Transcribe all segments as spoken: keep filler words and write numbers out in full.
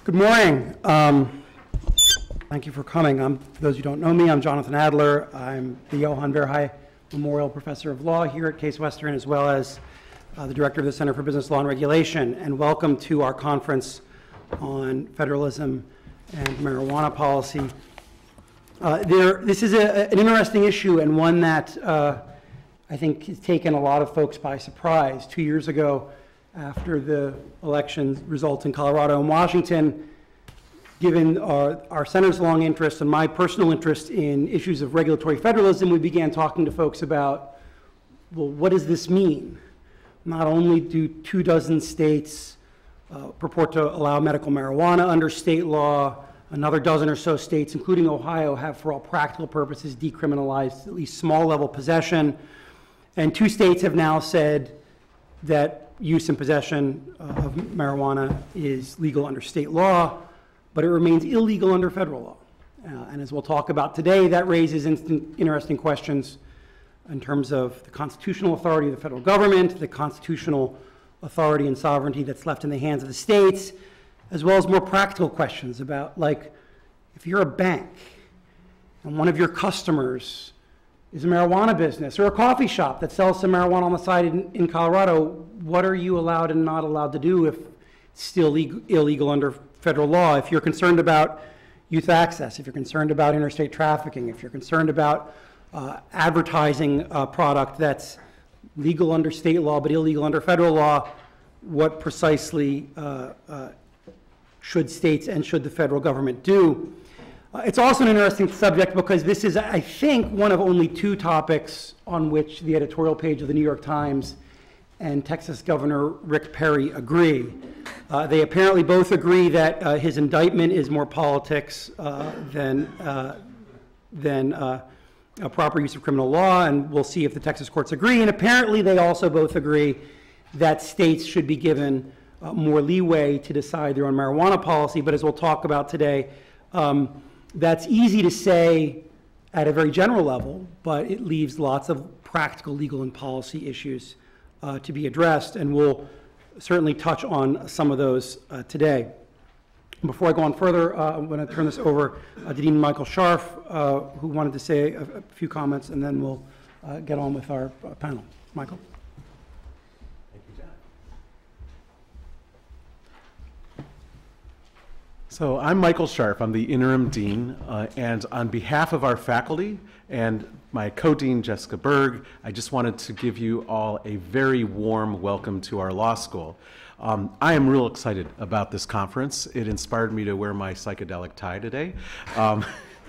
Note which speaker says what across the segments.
Speaker 1: Good morning. Um, thank you for coming. I'm, for those who don't know me, I'm Jonathan Adler. I'm the Johan Verhey Memorial Professor of Law here at Case Western, as well as uh, the Director of the Center for Business Law and Regulation. And welcome to our conference on federalism and marijuana policy. Uh, there, this is a, an interesting issue and one that uh, I think has taken a lot of folks by surprise. Two years ago, after the election results in Colorado and Washington, given our, our center's long interest and my personal interest in issues of regulatory federalism, we began talking to folks about, well, what does this mean? Not only do two dozen states uh, purport to allow medical marijuana under state law, another dozen or so states, including Ohio, have for all practical purposes decriminalized at least small level possession. And two states have now said that use and possession uh, of marijuana is legal under state law, but it remains illegal under federal law. Uh, and as we'll talk about today, that raises instant, interesting questions in terms of the constitutional authority of the federal government, the constitutional authority and sovereignty that's left in the hands of the states, as well as more practical questions about, like, if you're a bank and one of your customers is a marijuana business or a coffee shop that sells some marijuana on the side in, in Colorado, what are you allowed and not allowed to do if it's still legal, illegal under federal law? If you're concerned about youth access, if you're concerned about interstate trafficking, if you're concerned about uh, advertising a product that's legal under state law but illegal under federal law, what precisely uh, uh, should states and should the federal government do? Uh, it's also an interesting subject because this is, I think, one of only two topics on which the editorial page of the New York Times and Texas Governor Rick Perry agree. Uh, they apparently both agree that uh, his indictment is more politics uh, than, uh, than uh, a proper use of criminal law, and we'll see if the Texas courts agree. And apparently they also both agree that states should be given uh, more leeway to decide their own marijuana policy. But as we'll talk about today, um, that's easy to say at a very general level, but it leaves lots of practical legal and policy issues uh, to be addressed, and we'll certainly touch on some of those uh, today. Before I go on further, uh, I'm going to turn this over uh, to Dean Michael Scharf, uh, who wanted to say a, a few comments, and then we'll uh, get on with our uh, panel. Michael.
Speaker 2: So I'm Michael Scharf. I'm the interim dean, uh, and on behalf of our faculty and my co-dean Jessica Berg, I just wanted to give you all a very warm welcome to our law school. Um, I am real excited about this conference. It inspired me to wear my psychedelic tie today. Um,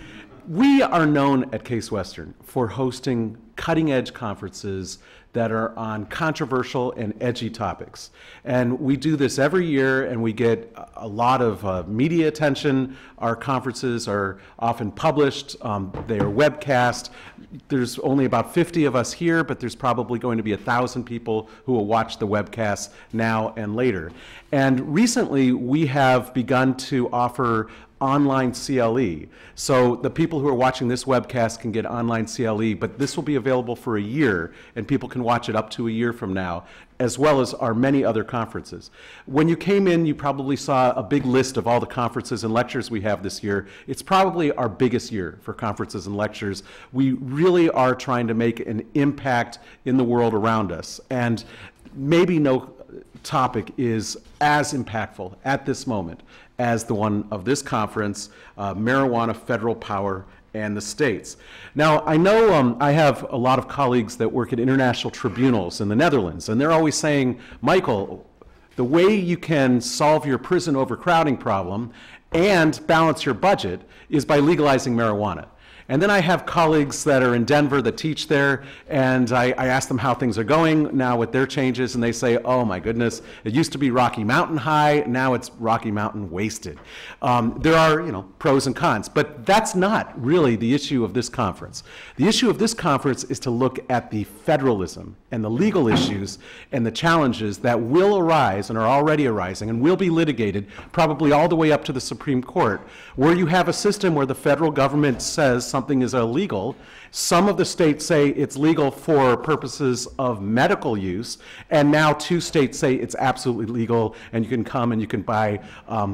Speaker 2: we are known at Case Western for hosting cutting-edge conferences that are on controversial and edgy topics. And we do this every year, and we get a lot of uh, media attention. Our conferences are often published. Um, they are webcast. There's only about fifty of us here, but there's probably going to be a thousand people who will watch the webcast now and later. And recently, we have begun to offer online C L E. So the people who are watching this webcast can get online C L E, but this will be available for a year, and people can watch it up to a year from now, as well as our many other conferences. When you came in, you probably saw a big list of all the conferences and lectures we have this year. It's probably our biggest year for conferences and lectures. We really are trying to make an impact in the world around us, and maybe no topic is as impactful at this moment as the one of this conference, uh, marijuana, federal power, and the states. Now, I know um, I have a lot of colleagues that work at international tribunals in the Netherlands, and they're always saying, Michael, the way you can solve your prison overcrowding problem and balance your budget is by legalizing marijuana. And then I have colleagues that are in Denver that teach there, and I, I ask them how things are going now with their changes, and they say, oh my goodness, it used to be Rocky Mountain high, now it's Rocky Mountain wasted. Um, there are, you know, pros and cons, but that's not really the issue of this conference. The issue of this conference is to look at the federalism and the legal issues and the challenges that will arise and are already arising and will be litigated probably all the way up to the Supreme Court, where you have a system where the federal government says something is illegal. Some of the states say it's legal for purposes of medical use, and now two states say it's absolutely legal and you can come and you can buy um,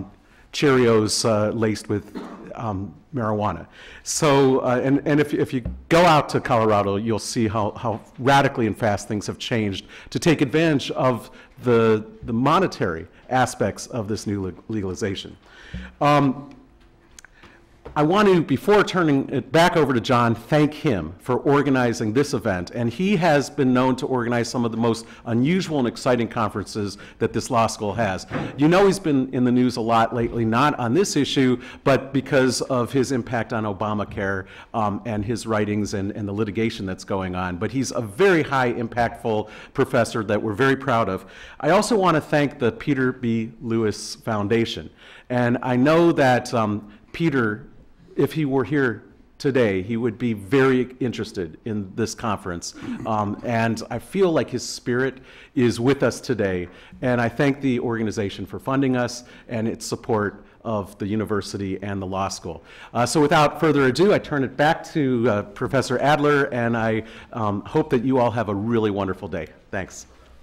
Speaker 2: Cheerios uh, laced with um, marijuana. So, uh, and, and if, if you go out to Colorado, you'll see how, how radically and fast things have changed to take advantage of the, the monetary aspects of this new legalization. Um, I want to, before turning it back over to John, thank him for organizing this event. And he has been known to organize some of the most unusual and exciting conferences that this law school has. You know he's been in the news a lot lately, not on this issue, but because of his impact on Obamacare um, and his writings and, and the litigation that's going on. But he's a very high impactful professor that we're very proud of. I also want to thank the Peter B. Lewis Foundation. And I know that um, Peter, if he were here today, he would be very interested in this conference. Um, and I feel like his spirit is with us today. And I thank the organization for funding us and its support of the university and the law school. Uh, so without further ado, I turn it back to uh, Professor Adler, and I um, hope that you all have a really wonderful day. Thanks.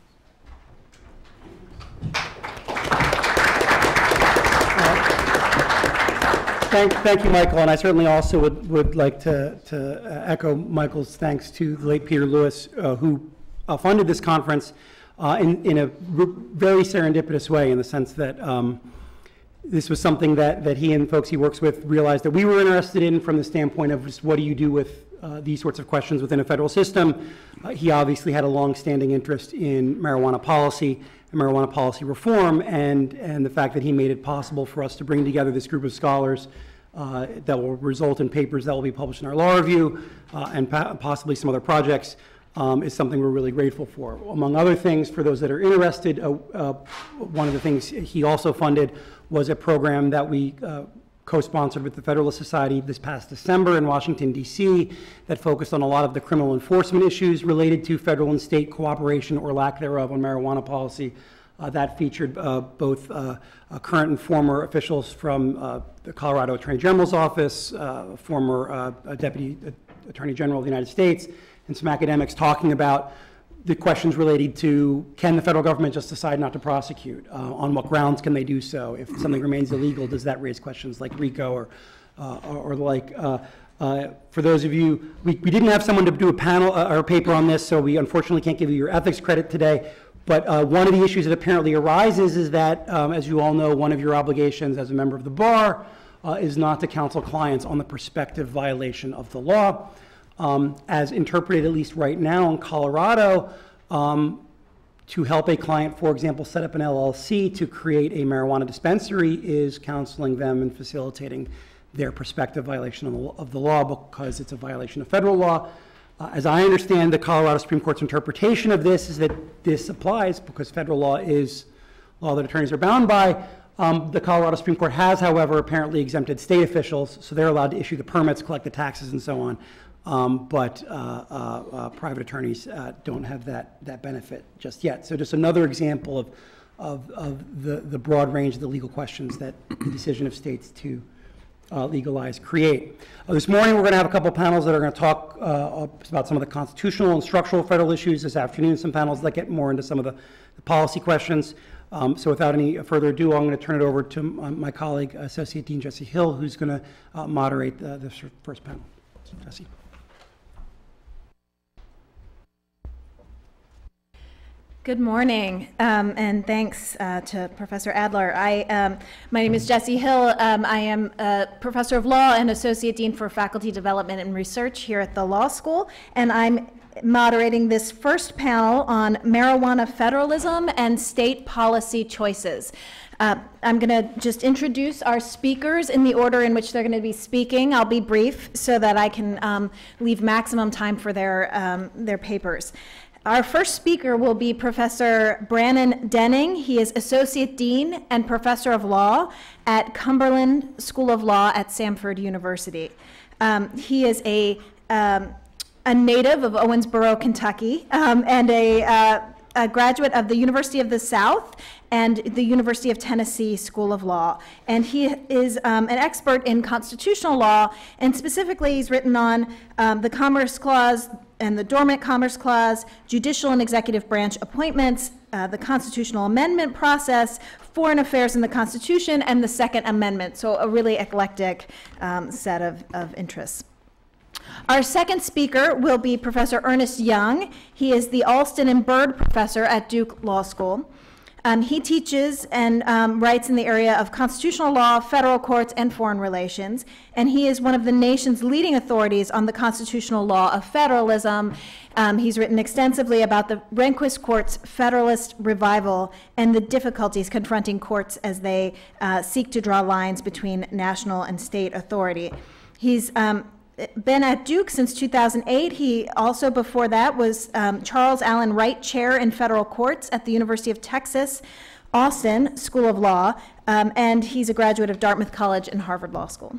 Speaker 1: Thank, thank you, Michael, and I certainly also would, would like to, to uh, echo Michael's thanks to the late Peter Lewis, uh, who uh, funded this conference uh, in, in a very serendipitous way, in the sense that um, this was something that, that he and folks he works with realized that we were interested in, from the standpoint of just what do you do with uh, these sorts of questions within a federal system. Uh, he obviously had a long-standing interest in marijuana policy and marijuana policy reform, and, and the fact that he made it possible for us to bring together this group of scholars uh, that will result in papers that will be published in our law review uh, and possibly some other projects um, is something we're really grateful for. Among other things, for those that are interested, uh, uh, one of the things he also funded was a program that we uh, co-sponsored with the Federalist Society this past December in Washington, D C, that focused on a lot of the criminal enforcement issues related to federal and state cooperation or lack thereof on marijuana policy. Uh, that featured uh, both uh, uh, current and former officials from uh, the Colorado Attorney General's office, uh, former uh, Deputy Attorney General of the United States, and some academics talking about the questions related to, can the federal government just decide not to prosecute? Uh, on what grounds can they do so? If something remains illegal, does that raise questions like RICO or, uh, or, or the like? Uh, uh, for those of you, we, we didn't have someone to do a panel uh, or a paper on this, so we unfortunately can't give you your ethics credit today. But uh, one of the issues that apparently arises is that, um, as you all know, one of your obligations as a member of the bar uh, is not to counsel clients on the prospective violation of the law. Um, as interpreted, at least right now in Colorado, um, to help a client, for example, set up an L L C to create a marijuana dispensary is counseling them and facilitating their prospective violation of the, of the law, because it's a violation of federal law. Uh, as I understand the Colorado Supreme Court's interpretation of this is that this applies because federal law is law that attorneys are bound by. Um, the Colorado Supreme Court has, however, apparently exempted state officials, so they're allowed to issue the permits, collect the taxes, and so on. Um, but uh, uh, uh, private attorneys uh, don't have that, that benefit just yet. So just another example of, of, of the, the broad range of the legal questions that the decision of states to uh, legalize create. Uh, this morning we're going to have a couple of panels that are going to talk uh, about some of the constitutional and structural federal issues. This afternoon, some panels that get more into some of the, the policy questions. Um, so without any further ado, I'm going to turn it over to my colleague, Associate Dean Jessie Hill, who's going to uh, moderate the, the first panel. Jessie.
Speaker 3: Good morning, um, and thanks uh, to Professor Adler. I, um, my name is Jessie Hill. Um, I am a professor of law and associate dean for faculty development and research here at the law school, and I'm moderating this first panel on marijuana federalism and state policy choices. Uh, I'm going to just introduce our speakers in the order in which they're going to be speaking. I'll be brief so that I can um, leave maximum time for their, um, their papers. Our first speaker will be Professor Brannon Denning. He is Associate Dean and Professor of Law at Cumberland School of Law at Samford University. Um, he is a, um, a native of Owensboro, Kentucky, um, and a, uh, a graduate of the University of the South and the University of Tennessee School of Law. And he is um, an expert in constitutional law, and specifically he's written on um, the Commerce Clause and the Dormant Commerce Clause, judicial and executive branch appointments, uh, the constitutional amendment process, foreign affairs and the Constitution, and the Second Amendment. So a really eclectic um, set of, of interests. Our second speaker will be Professor Ernest Young. He is the Alston and Byrd Professor at Duke Law School. Um, he teaches and um, writes in the area of constitutional law, federal courts, and foreign relations, and he is one of the nation's leading authorities on the constitutional law of federalism. Um, he's written extensively about the Rehnquist Court's Federalist revival and the difficulties confronting courts as they uh, seek to draw lines between national and state authority. He's um, been at Duke since two thousand eight. He also, before that, was um, Charles Allen Wright Chair in Federal Courts at the University of Texas, Austin School of Law, um, and he's a graduate of Dartmouth College and Harvard Law School.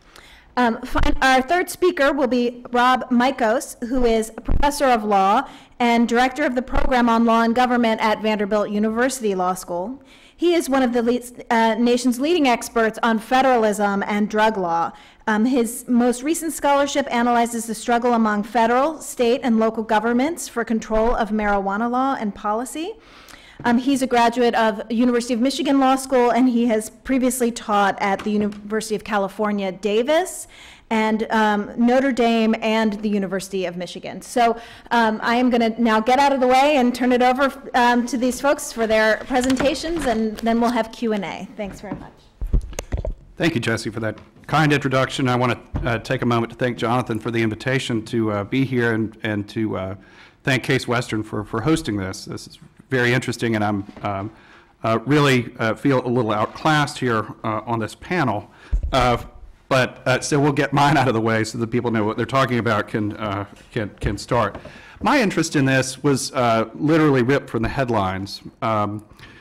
Speaker 3: Um, fine, our third speaker will be Rob Mikos, who is a professor of law and director of the program on law and government at Vanderbilt University Law School. He is one of the le- uh, nation's leading experts on federalism and drug law. Um, his most recent scholarship analyzes the struggle among federal, state, and local governments for control of marijuana law and policy. Um, he's a graduate of University of Michigan Law School, and he has previously taught at the University of California, Davis, and um, Notre Dame and the University of Michigan. So um, I am going to now get out of the way and turn it over um, to these folks for their presentations, and then we'll have Q and A. Thanks very much.
Speaker 4: Thank you, Jessie, for that kind introduction. I want to uh, take a moment to thank Jonathan for the invitation to uh, be here, and, and to uh, thank Case Western for, for hosting this. This is very interesting, and I'm um, uh, really uh, feel a little outclassed here uh, on this panel. Uh, but uh, so we'll get mine out of the way so that people know what they're talking about can uh, can can start. My interest in this was uh, literally ripped from the headlines. Um,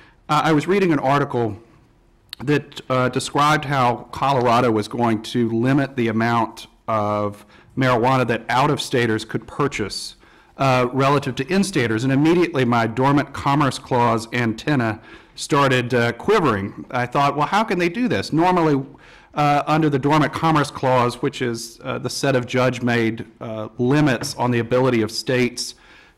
Speaker 4: I was reading an article that uh, described how Colorado was going to limit the amount of marijuana that out-of-staters could purchase uh, relative to in-staters, and immediately my dormant commerce clause antenna started uh, quivering. I thought, well, how can they do this? Normally, uh, under the dormant commerce clause, which is uh, the set of judge-made uh, limits on the ability of states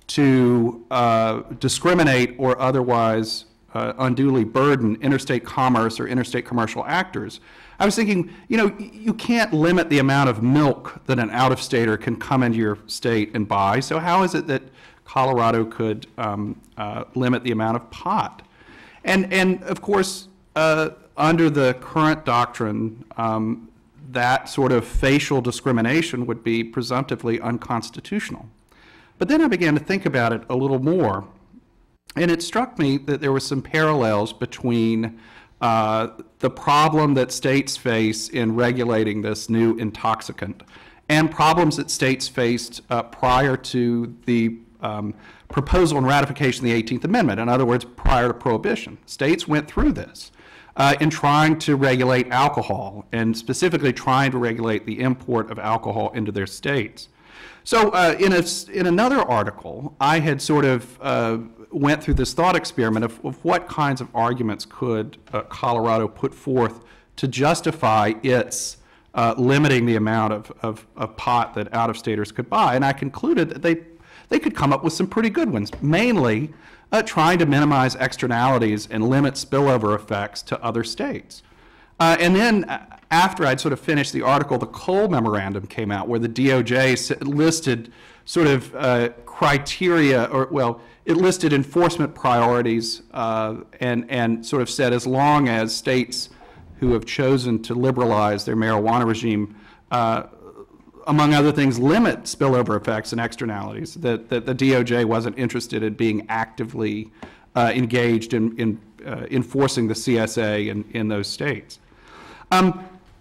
Speaker 4: to uh, discriminate or otherwise Uh, unduly burden interstate commerce or interstate commercial actors. I was thinking, you know, you can't limit the amount of milk that an out-of-stater can come into your state and buy, so how is it that Colorado could um, uh, limit the amount of pot? And, and of course, uh, under the current doctrine, um, that sort of facial discrimination would be presumptively unconstitutional. But then I began to think about it a little more. And it struck me that there were some parallels between uh, the problem that states face in regulating this new intoxicant and problems that states faced uh, prior to the um, proposal and ratification of the eighteenth Amendment. In other words, prior to Prohibition. States went through this uh, in trying to regulate alcohol, and specifically trying to regulate the import of alcohol into their states. So uh, in, a, in another article, I had sort of uh, went through this thought experiment of, of what kinds of arguments could uh, Colorado put forth to justify its uh, limiting the amount of, of, of pot that out-of-staters could buy. And I concluded that they, they could come up with some pretty good ones, mainly uh, trying to minimize externalities and limit spillover effects to other states. Uh, and then after I'd sort of finished the article, the Cole Memorandum came out, where the D O J listed sort of uh, criteria, or well, it listed enforcement priorities uh, and, and sort of said as long as states who have chosen to liberalize their marijuana regime, uh, among other things, limit spillover effects and externalities, that, that the D O J wasn't interested in being actively uh, engaged in, in uh, enforcing the C S A in, in those states. Um,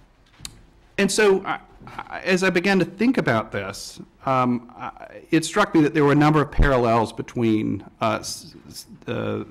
Speaker 4: and so I, as I began to think about this, um, it struck me that there were a number of parallels between uh, the,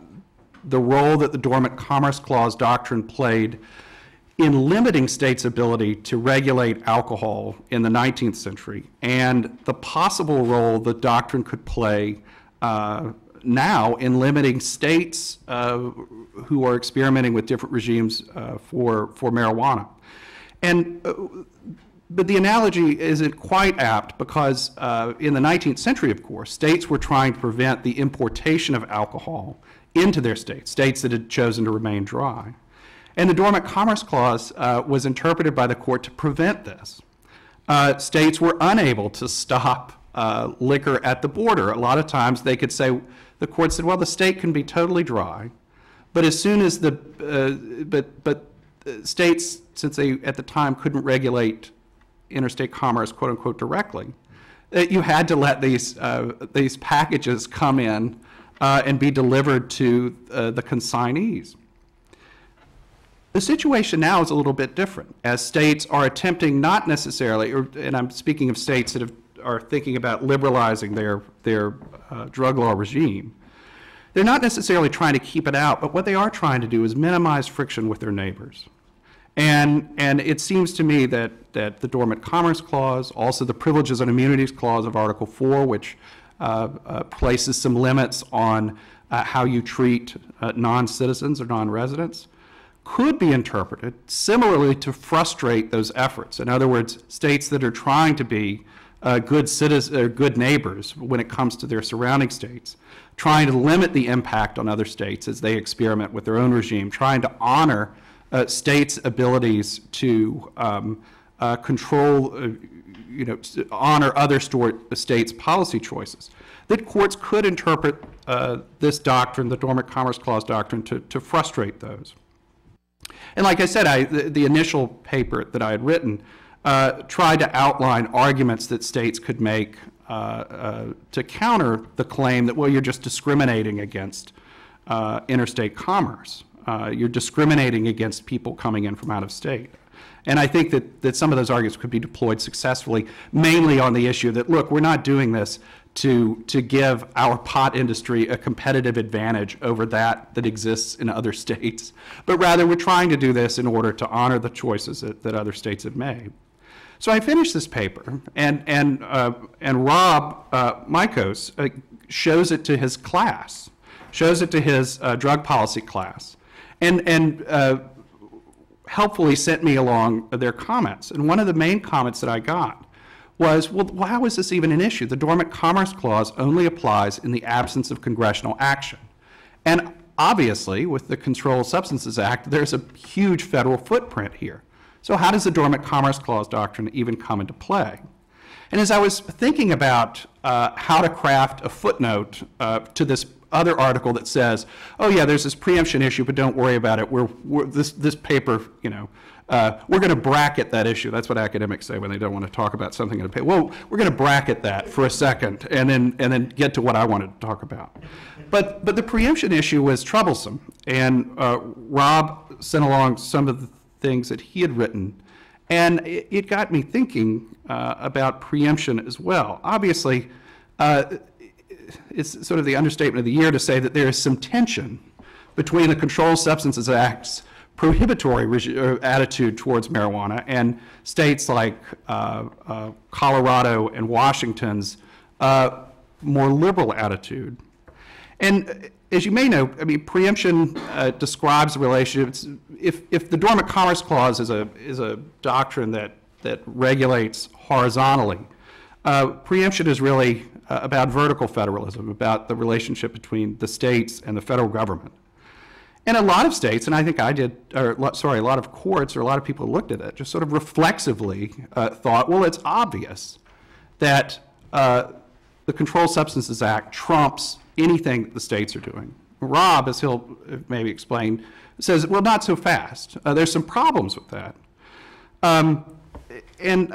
Speaker 4: the role that the Dormant Commerce Clause doctrine played in limiting states' ability to regulate alcohol in the nineteenth century, and the possible role the doctrine could play uh, now in limiting states uh, who are experimenting with different regimes uh, for, for marijuana. And uh, but the analogy isn't quite apt because uh, in the nineteenth century, of course, states were trying to prevent the importation of alcohol into their states, states that had chosen to remain dry. And the Dormant Commerce Clause uh, was interpreted by the court to prevent this. Uh, states were unable to stop uh, liquor at the border. A lot of times they could say, the court said, well, the state can be totally dry, but as soon as the, uh, but, but states, since they at the time couldn't regulate interstate commerce, quote unquote, directly, that you had to let these, uh, these packages come in uh, and be delivered to uh, the consignees. The situation now is a little bit different, as states are attempting not necessarily, or, and I'm speaking of states that have, are thinking about liberalizing their, their uh, drug law regime. They're not necessarily trying to keep it out, but what they are trying to do is minimize friction with their neighbors. And, and it seems to me that, that the Dormant Commerce Clause, also the Privileges and Immunities Clause of Article four, which uh, uh, places some limits on uh, how you treat uh, non-citizens or non-residents, could be interpreted similarly to frustrate those efforts. In other words, states that are trying to be uh, good citizens, or good neighbors when it comes to their surrounding states, trying to limit the impact on other states as they experiment with their own regime, trying to honor uh, states' abilities to um, uh, control, uh, you know, honor other states' policy choices. That courts could interpret uh, this doctrine, the Dormant Commerce Clause doctrine, to, to frustrate those. And like I said, I, the, the initial paper that I had written uh, tried to outline arguments that states could make uh, uh, to counter the claim that, well, you're just discriminating against uh, interstate commerce. Uh, you're discriminating against people coming in from out of state. And I think that, that some of those arguments could be deployed successfully, mainly on the issue that, look, we're not doing this to, to give our pot industry a competitive advantage over that that exists in other states, but rather we're trying to do this in order to honor the choices that, that other states have made. So I finished this paper, and, and, uh, and Rob uh, Mikos uh, shows it to his class, shows it to his uh, drug policy class, and, and uh, helpfully sent me along their comments. And one of the main comments that I got was, well, how is this even an issue? The Dormant Commerce Clause only applies in the absence of congressional action. And obviously, with the Controlled Substances Act, there's a huge federal footprint here. So how does the Dormant Commerce Clause doctrine even come into play? And as I was thinking about uh, how to craft a footnote uh, to this other article that says, oh yeah, there's this preemption issue, but don't worry about it. We're, we're this, this paper, you know, Uh, we're going to bracket that issue. That's what academics say when they don't want to talk about something in a paper. Well, we're going to bracket that for a second and then, and then get to what I wanted to talk about. But, but the preemption issue was troublesome. And uh, Rob sent along some of the things that he had written. And it, it got me thinking uh, about preemption as well. Obviously, uh, it's sort of the understatement of the year to say that there is some tension between the Controlled Substances Act's prohibitory attitude towards marijuana and states like uh, uh, Colorado and Washington's uh, more liberal attitude. And as you may know, I mean, preemption uh, describes the relationships. If, if the Dormant Commerce Clause is a, is a doctrine that, that regulates horizontally, uh, preemption is really uh, about vertical federalism, about the relationship between the states and the federal government. And a lot of states, and I think I did, or sorry, a lot of courts or a lot of people who looked at it just sort of reflexively uh, thought, well, it's obvious that uh, the Controlled Substances Act trumps anything that the states are doing. Rob, as he'll maybe explain, says, well, not so fast. Uh, there's some problems with that. Um, and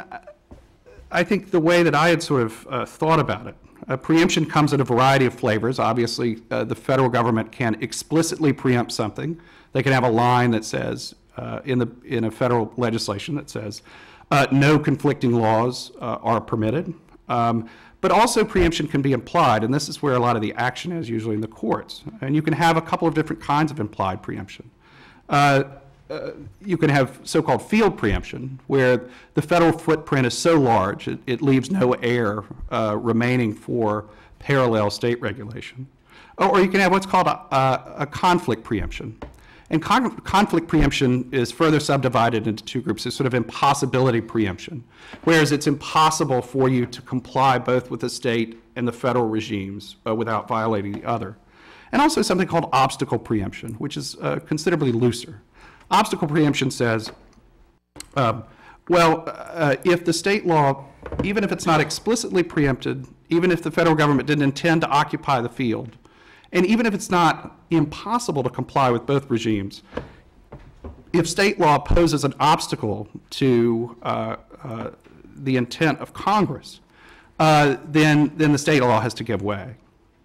Speaker 4: I think the way that I had sort of uh, thought about it, Uh, preemption comes in a variety of flavors. Obviously, uh, the federal government can explicitly preempt something. They can have a line that says, uh, in, the, in a federal legislation that says, uh, no conflicting laws uh, are permitted. Um, but also preemption can be implied, and this is where a lot of the action is, usually in the courts. And you can have a couple of different kinds of implied preemption. Uh, Uh, you can have so-called field preemption, where the federal footprint is so large it, it leaves no air uh, remaining for parallel state regulation. Or, or you can have what's called a, a, a conflict preemption. And con conflict preemption is further subdivided into two groups. There's sort of impossibility preemption, whereas it's impossible for you to comply both with the state and the federal regimes uh, without violating the other. And also something called obstacle preemption, which is uh, considerably looser. Obstacle preemption says, uh, well, uh, if the state law, even if it's not explicitly preempted, even if the federal government didn't intend to occupy the field, and even if it's not impossible to comply with both regimes, if state law poses an obstacle to uh, uh, the intent of Congress, uh, then, then the state law has to give way.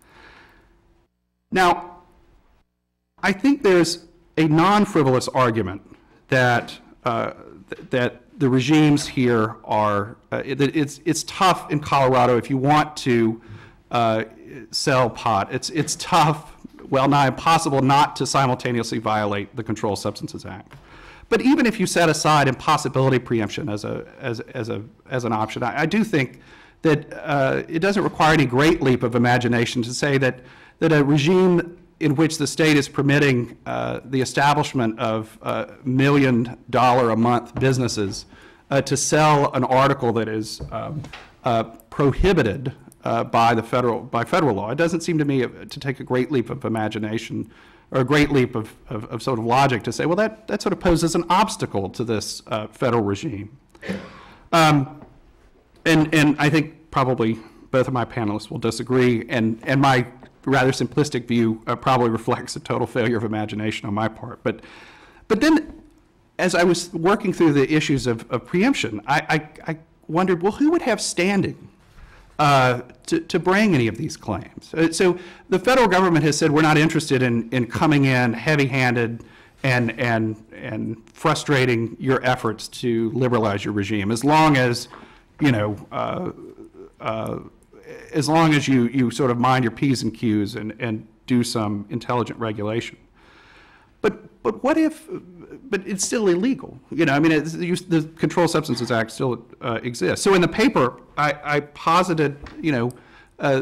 Speaker 4: Now, I think there's a non-frivolous argument that, uh, th that the regimes here are, uh, it, it's, it's tough in Colorado if you want to uh, sell pot. It's, it's tough, well nigh impossible not to simultaneously violate the Controlled Substances Act. But even if you set aside impossibility preemption as, a, as, as, a, as an option, I, I do think that uh, it doesn't require any great leap of imagination to say that, that a regime in which the state is permitting uh, the establishment of uh, million dollar a month businesses uh, to sell an article that is um, uh, prohibited uh, by the federal by federal law. It doesn't seem to me to take a great leap of imagination or a great leap of, of, of sort of logic to say, well, that, that sort of poses an obstacle to this uh, federal regime. Um, and, and I think probably both of my panelists will disagree, and, and my rather simplistic view uh, probably reflects a total failure of imagination on my part. But, but then, as I was working through the issues of, of preemption, I, I, I wondered, well, who would have standing uh, to, to bring any of these claims? Uh, so the federal government has said we're not interested in, in coming in heavy-handed and, and, and frustrating your efforts to liberalize your regime, as long as, you know, uh, uh, as long as you, you sort of mind your P's and Q's and, and do some intelligent regulation. But, but what if, but it's still illegal? You know, I mean, it's, the Controlled Substances Act still uh, exists. So in the paper, I, I posited, you know, uh,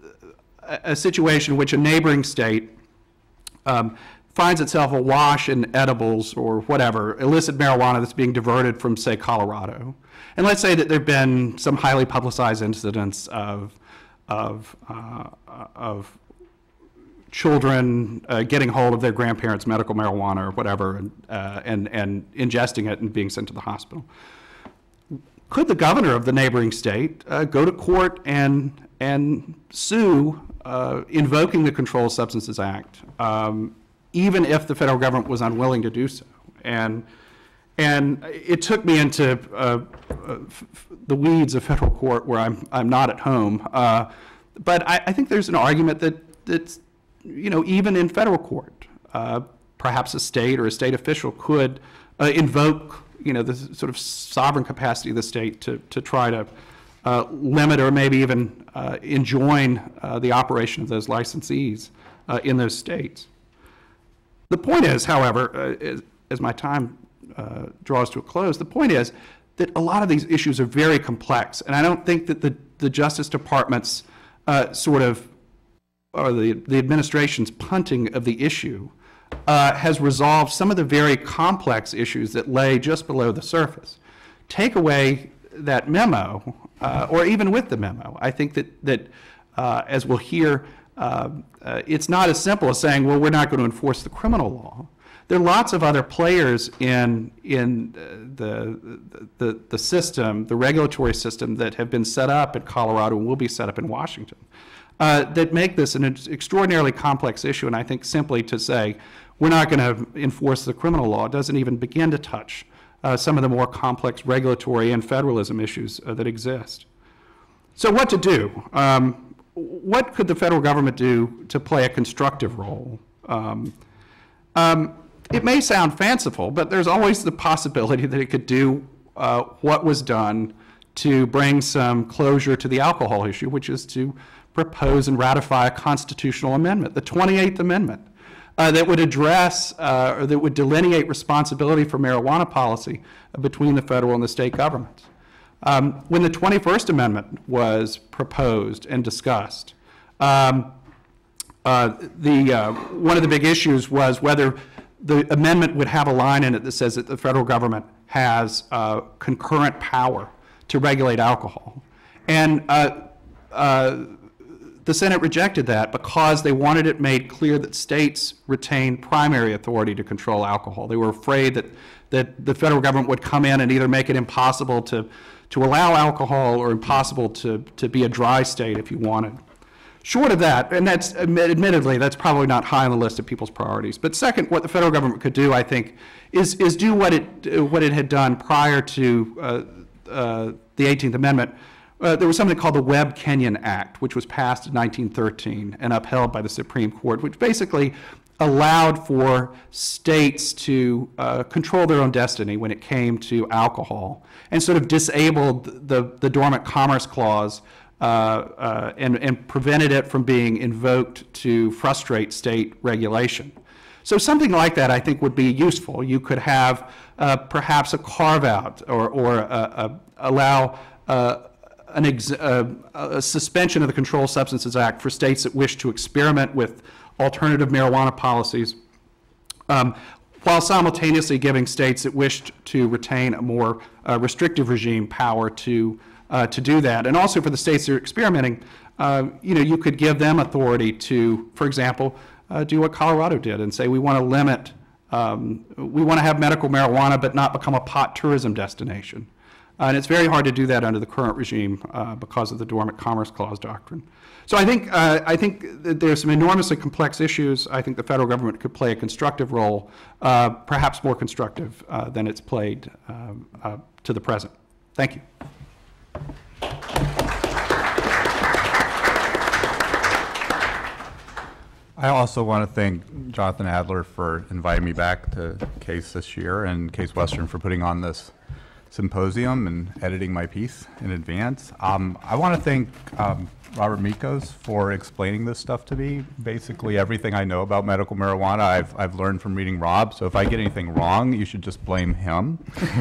Speaker 4: a situation in which a neighboring state um, finds itself awash in edibles or whatever, illicit marijuana that's being diverted from, say, Colorado. And let's say that there have been some highly publicized incidents of, of, uh, of children uh, getting hold of their grandparents' medical marijuana or whatever, and, uh, and, and ingesting it and being sent to the hospital. Could the governor of the neighboring state uh, go to court and, and sue, uh, invoking the Controlled Substances Act, um, even if the federal government was unwilling to do so? And And it took me into uh, uh, the weeds of federal court where I'm, I'm not at home. Uh, but I, I think there's an argument that, that's, you know, even in federal court, uh, perhaps a state or a state official could uh, invoke, you know, the sort of sovereign capacity of the state to, to try to uh, limit or maybe even uh, enjoin uh, the operation of those licensees uh, in those states. The point is, however, uh, is, as my time Uh, draws to a close, the point is that a lot of these issues are very complex, and I don't think that the, the Justice Department's uh, sort of, or the, the administration's punting of the issue uh, has resolved some of the very complex issues that lay just below the surface. Take away that memo, uh, or even with the memo, I think that, that uh, as we'll hear, uh, uh, it's not as simple as saying, well, we're not going to enforce the criminal law. There are lots of other players in, in the, the, the system, the regulatory system that have been set up in Colorado and will be set up in Washington uh, that make this an extraordinarily complex issue. And I think simply to say we're not going to enforce the criminal law doesn't even begin to touch uh, some of the more complex regulatory and federalism issues uh, that exist. So what to do? Um, what could the federal government do to play a constructive role? Um, um, It may sound fanciful, but there's always the possibility that it could do uh, what was done to bring some closure to the alcohol issue, which is to propose and ratify a constitutional amendment, the twenty-eighth Amendment, uh, that would address uh, or that would delineate responsibility for marijuana policy between the federal and the state governments. Um, when the twenty-first Amendment was proposed and discussed, um, uh, the, uh, one of the big issues was whether the amendment would have a line in it that says that the federal government has uh, concurrent power to regulate alcohol. And uh, uh, the Senate rejected that because they wanted it made clear that states retain primary authority to control alcohol. They were afraid that, that the federal government would come in and either make it impossible to, to allow alcohol or impossible to, to be a dry state if you wanted. Short of that, and that's admittedly, that's probably not high on the list of people's priorities. But second, what the federal government could do, I think, is, is do what it, what it had done prior to uh, uh, the eighteenth Amendment. Uh, there was something called the Webb-Kenyon Act, which was passed in nineteen thirteen and upheld by the Supreme Court, which basically allowed for states to uh, control their own destiny when it came to alcohol, and sort of disabled the, the Dormant Commerce Clause uh, uh, and, and prevented it from being invoked to frustrate state regulation. So something like that, I think, would be useful. You could have uh, perhaps a carve-out or, or uh, uh, allow uh, An ex uh, a suspension of the Controlled Substances Act for states that wish to experiment with alternative marijuana policies, um, while simultaneously giving states that wished to retain a more uh, restrictive regime power to, uh, to do that. And also for the states that are experimenting, uh, you know, you could give them authority to, for example, uh, do what Colorado did and say we want to limit, um, we want to have medical marijuana but not become a pot tourism destination. Uh, and it's very hard to do that under the current regime uh, because of the Dormant Commerce Clause doctrine. So I think, uh, I think that there's some enormously complex issues. I think the federal government could play a constructive role, uh, perhaps more constructive uh, than it's played uh, uh, to the present. Thank you.
Speaker 5: I also want to thank Jonathan Adler for inviting me back to Case this year, and Case Western for putting on this symposium and editing my piece in advance. Um, I want to thank um, Robert Mikos for explaining this stuff to me. Basically everything I know about medical marijuana I've, I've learned from reading Rob, so if I get anything wrong, you should just blame him.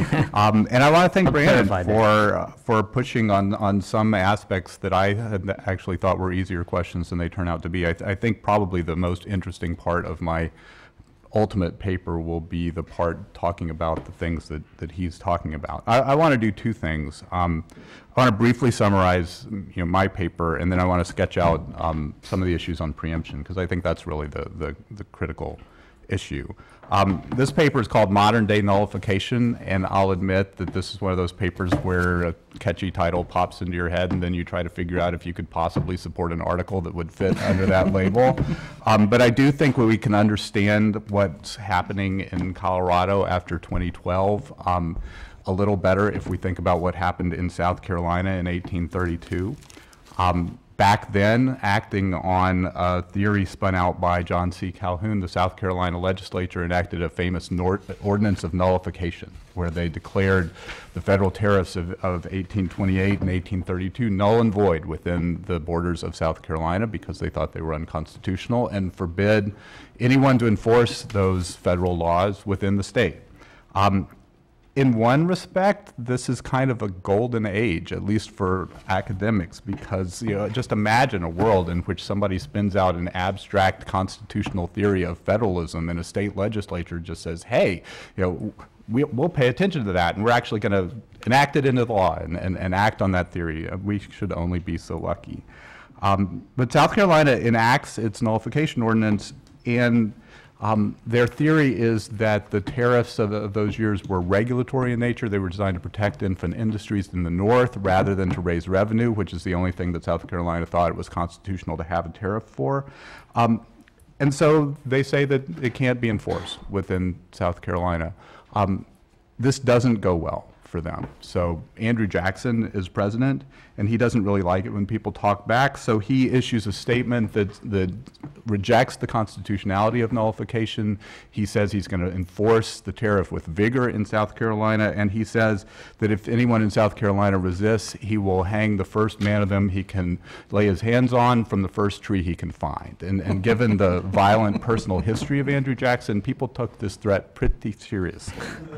Speaker 5: um, and I want to thank Brannon for, uh, for pushing on, on some aspects that I had actually thought were easier questions than they turn out to be. I, th I think probably the most interesting part of my ultimate paper will be the part talking about the things that, that he's talking about. I, I want to do two things. Um, I want to briefly summarize you know, my paper, and then I want to sketch out um, some of the issues on preemption, because I think that's really the, the, the critical issue. Um, this paper is called Modern Day Nullification, and I'll admit that this is one of those papers where a catchy title pops into your head and then you try to figure out if you could possibly support an article that would fit under that label. Um, but I do think we can understand what's happening in Colorado after twenty twelve um, a little better if we think about what happened in South Carolina in eighteen thirty-two. Um, Back then, acting on a theory spun out by John C. Calhoun, the South Carolina legislature enacted a famous ordinance of nullification, where they declared the federal tariffs of, of eighteen twenty-eight and eighteen thirty-two null and void within the borders of South Carolina because they thought they were unconstitutional, and forbid anyone to enforce those federal laws within the state. Um, In one respect, this is kind of a golden age, at least for academics, because you know, just imagine a world in which somebody spins out an abstract constitutional theory of federalism and a state legislature just says, hey, you know, we, we'll pay attention to that, and we're actually going to enact it into the law and, and, and act on that theory. We should only be so lucky. Um, but South Carolina enacts its nullification ordinance, and Um, their theory is that the tariffs of, of those years were regulatory in nature. They were designed to protect infant industries in the north rather than to raise revenue, which is the only thing that South Carolina thought it was constitutional to have a tariff for. Um, and so they say that it can't be enforced within South Carolina. Um, this doesn't go well for them. So Andrew Jackson is president, and he doesn't really like it when people talk back, so he issues a statement that, that rejects the constitutionality of nullification. He says he's going to enforce the tariff with vigor in South Carolina, and he says that if anyone in South Carolina resists, he will hang the first man of them he can lay his hands on from the first tree he can find. And, and given the violent personal history of Andrew Jackson, people took this threat pretty seriously.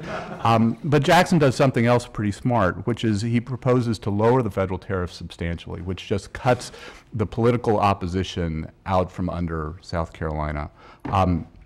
Speaker 5: Um, but Jackson does something else pretty smart, which is he proposes to lower the federal tariff substantially, which just cuts the political opposition out from under South Carolina. Um,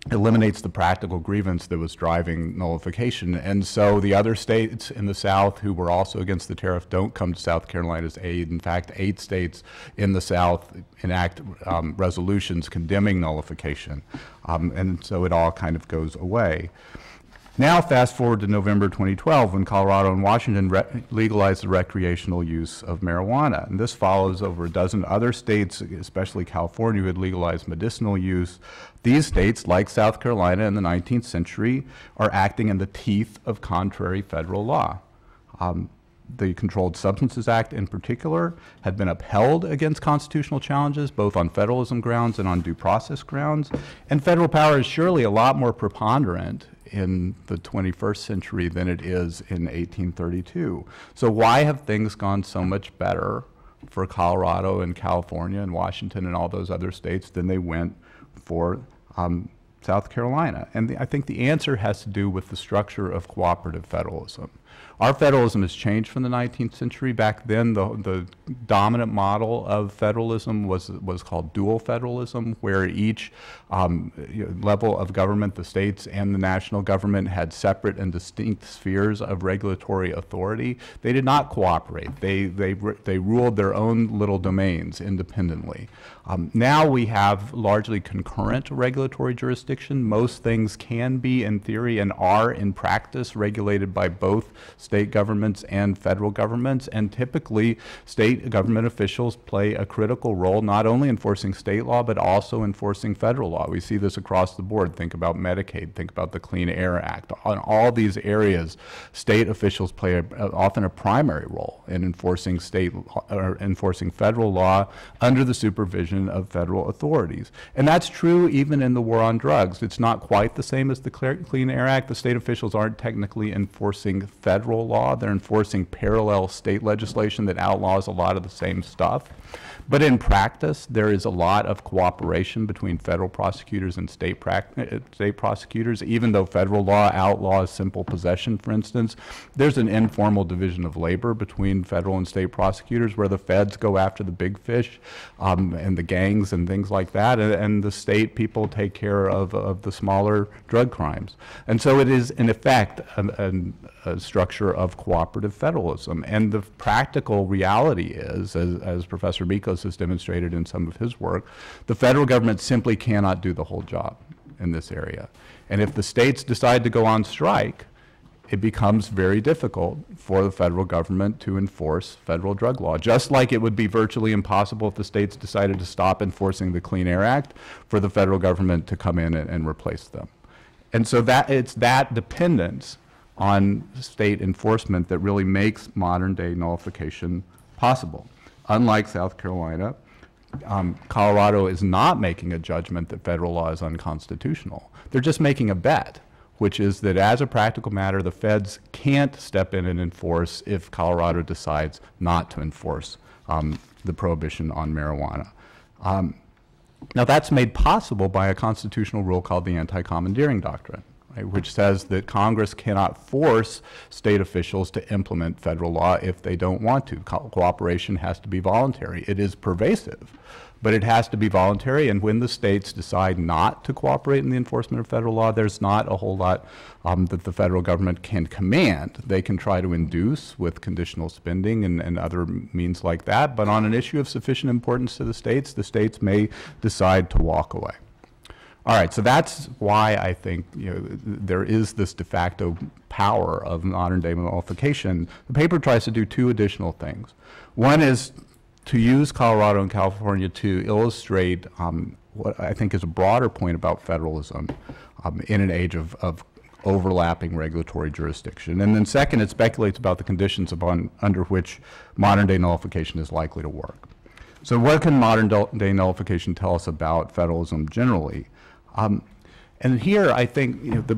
Speaker 5: eliminates the practical grievance that was driving nullification. And so the other states in the South who were also against the tariff don't come to South Carolina's aid. In fact, eight states in the South enact um, resolutions condemning nullification. Um, and so it all kind of goes away. Now, fast forward to November twenty twelve, when Colorado and Washington legalized the recreational use of marijuana. And this follows over a dozen other states, especially California, who had legalized medicinal use. These states, like South Carolina in the nineteenth century, are acting in the teeth of contrary federal law. Um, the Controlled Substances Act, in particular, had been upheld against constitutional challenges, both on federalism grounds and on due process grounds. And federal power is surely a lot more preponderant in the twenty-first century than it is in eighteen thirty-two. So why have things gone so much better for Colorado and California and Washington and all those other states than they went for um, South Carolina? And the, I think the answer has to do with the structure of cooperative federalism. Our federalism has changed from the nineteenth century. Back then, the, the dominant model of federalism was, was called dual federalism, where each um, level of government, the states and the national government, had separate and distinct spheres of regulatory authority. They did not cooperate. They, they, they ruled their own little domains independently. Um, now we have largely concurrent regulatory jurisdiction. Most things can be, in theory, and are in practice, regulated by both state governments and federal governments, and typically state government officials play a critical role, not only enforcing state law, but also enforcing federal law. We see this across the board. Think about Medicaid, think about the Clean Air Act. On all these areas, state officials play a, a, often a primary role in enforcing state or enforcing federal law under the supervision of federal authorities. And that's true even in the war on drugs. It's not quite the same as the Clean Air Act. The state officials aren't technically enforcing federal law. They're enforcing parallel state legislation that outlaws a lot of the same stuff. But in practice, there is a lot of cooperation between federal prosecutors and state, state prosecutors. Even though federal law outlaws simple possession, for instance, there's an informal division of labor between federal and state prosecutors where the feds go after the big fish um, and the gangs and things like that, and, and the state people take care of, of the smaller drug crimes. And so it is, in effect, a, a, a structure of cooperative federalism. And the practical reality is, as, as Professor Mikos has demonstrated in some of his work, the federal government simply cannot do the whole job in this area. And if the states decide to go on strike, it becomes very difficult for the federal government to enforce federal drug law, just like it would be virtually impossible if the states decided to stop enforcing the Clean Air Act for the federal government to come in and, and replace them. And so that it's that dependence on state enforcement that really makes modern day nullification possible. Unlike South Carolina, um, Colorado is not making a judgment that federal law is unconstitutional. They're just making a bet, which is that as a practical matter, the feds can't step in and enforce if Colorado decides not to enforce um, the prohibition on marijuana. Um, now that's made possible by a constitutional rule called the anti-commandeering doctrine, right, which says that Congress cannot force state officials to implement federal law if they don't want to. Co- cooperation has to be voluntary. It is pervasive, but it has to be voluntary, and when the states decide not to cooperate in the enforcement of federal law, there's not a whole lot um, that the federal government can command. They can try to induce with conditional spending and, and other means like that, but on an issue of sufficient importance to the states, the states may decide to walk away. All right, so that's why I think you know, there is this de facto power of modern day nullification. The paper tries to do two additional things. One is to use Colorado and California to illustrate um, what I think is a broader point about federalism um, in an age of, of overlapping regulatory jurisdiction. And then second, it speculates about the conditions upon, under which modern day nullification is likely to work. So what can modern day nullification tell us about federalism generally? Um, and here, I think you know, the most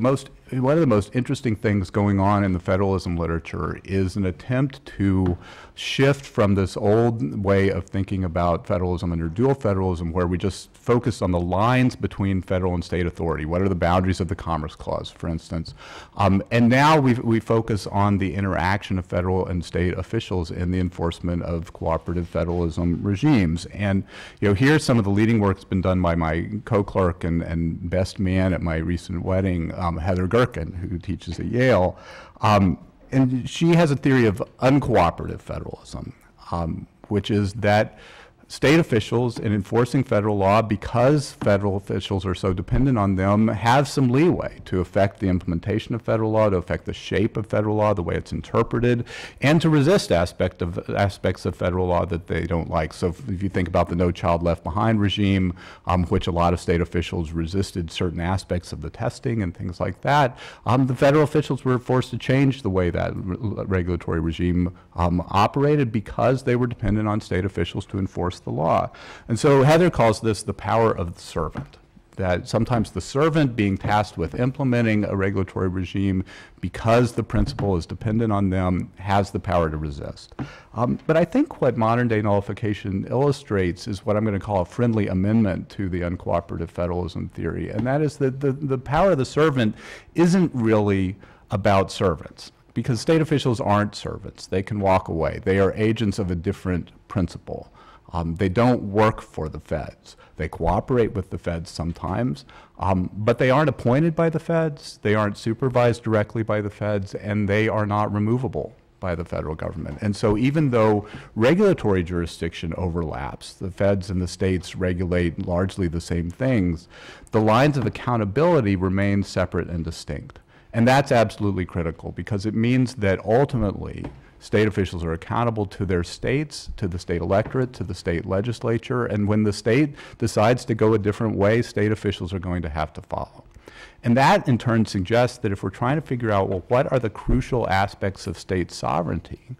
Speaker 5: one of the most interesting things going on in the federalism literature is an attempt to shift from this old way of thinking about federalism under dual federalism, where we just focus on the lines between federal and state authority. What are the boundaries of the Commerce Clause, for instance? Um, and now we we focus on the interaction of federal and state officials in the enforcement of cooperative federalism regimes. And you know, here's some of the leading work that's been done by my co-clerk and, and best man at my recent wedding, um, Heather Gerken, who teaches at Yale. Um, and she has a theory of uncooperative federalism, um, which is that state officials in enforcing federal law, because federal officials are so dependent on them, have some leeway to affect the implementation of federal law, to affect the shape of federal law, the way it's interpreted, and to resist aspect of, aspects of federal law that they don't like. So if, if you think about the No Child Left Behind regime, um, which a lot of state officials resisted certain aspects of the testing and things like that, um, the federal officials were forced to change the way that re regulatory regime um, operated, because they were dependent on state officials to enforce the law. And so Heather calls this the power of the servant, that sometimes the servant being tasked with implementing a regulatory regime because the principle is dependent on them has the power to resist. Um, but I think what modern day nullification illustrates is what I'm going to call a friendly amendment to the uncooperative federalism theory, and that is that the, the power of the servant isn't really about servants, because state officials aren't servants. They can walk away. They are agents of a different principle. Um, they don't work for the feds. They cooperate with the feds sometimes, um, but they aren't appointed by the feds, they aren't supervised directly by the feds, and they are not removable by the federal government. And so even though regulatory jurisdiction overlaps, the feds and the states regulate largely the same things, the lines of accountability remain separate and distinct. And that's absolutely critical, because it means that ultimately state officials are accountable to their states, to the state electorate, to the state legislature, and when the state decides to go a different way, state officials are going to have to follow. And that in turn suggests that if we're trying to figure out, well, what are the crucial aspects of state sovereignty,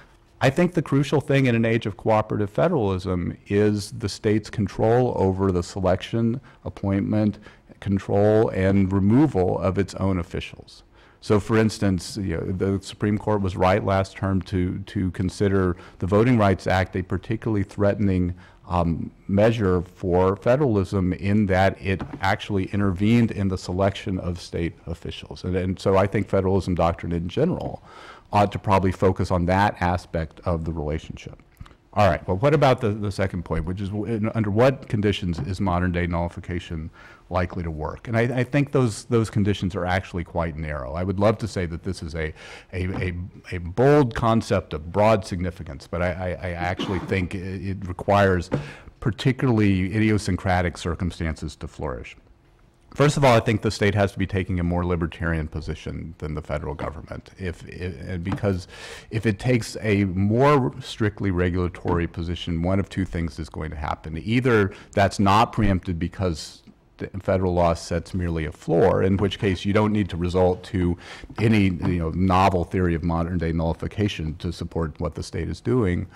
Speaker 5: I think the crucial thing in an age of cooperative federalism is the state's control over the selection, appointment, control, and removal of its own officials. So for instance, you know, the Supreme Court was right last term to, to consider the Voting Rights Act a particularly threatening um, measure for federalism, in that it actually intervened in the selection of state officials. And, and so I think federalism doctrine in general ought to probably focus on that aspect of the relationship. All right, well, what about the, the second point, which is in, under what conditions is modern day nullification likely to work? And I, I think those, those conditions are actually quite narrow. I would love to say that this is a, a, a, a bold concept of broad significance, but I, I, I actually think it, it requires particularly idiosyncratic circumstances to flourish. First of all, I think the state has to be taking a more libertarian position than the federal government. If, if, because if it takes a more strictly regulatory position, one of two things is going to happen. Either that's not preempted because the federal law sets merely a floor, in which case you don't need to resort to any you know, novel theory of modern day nullification to support what the state is doing.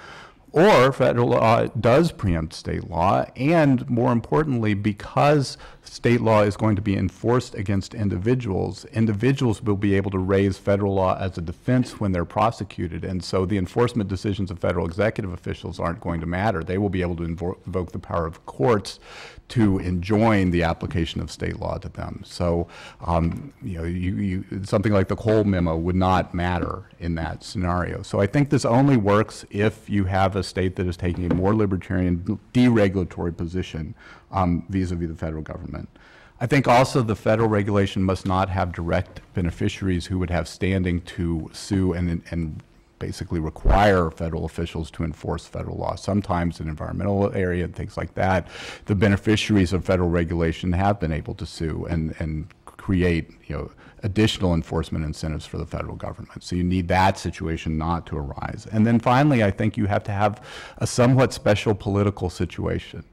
Speaker 5: Or federal law does preempt state law, and more importantly, because state law is going to be enforced against individuals, individuals will be able to raise federal law as a defense when they're prosecuted, and so the enforcement decisions of federal executive officials aren't going to matter. They will be able to invoke the power of courts to enjoin the application of state law to them. So, um, you know, you, you, something like the Cole memo would not matter in that scenario. So I think this only works if you have a state that is taking a more libertarian, deregulatory position um, vis-a-vis the federal government. I think also the federal regulation must not have direct beneficiaries who would have standing to sue and, and basically require federal officials to enforce federal law. Sometimes in environmental area and things like that, the beneficiaries of federal regulation have been able to sue and, and create you know, additional enforcement incentives for the federal government. So you need that situation not to arise. And then finally, I think you have to have a somewhat special political situation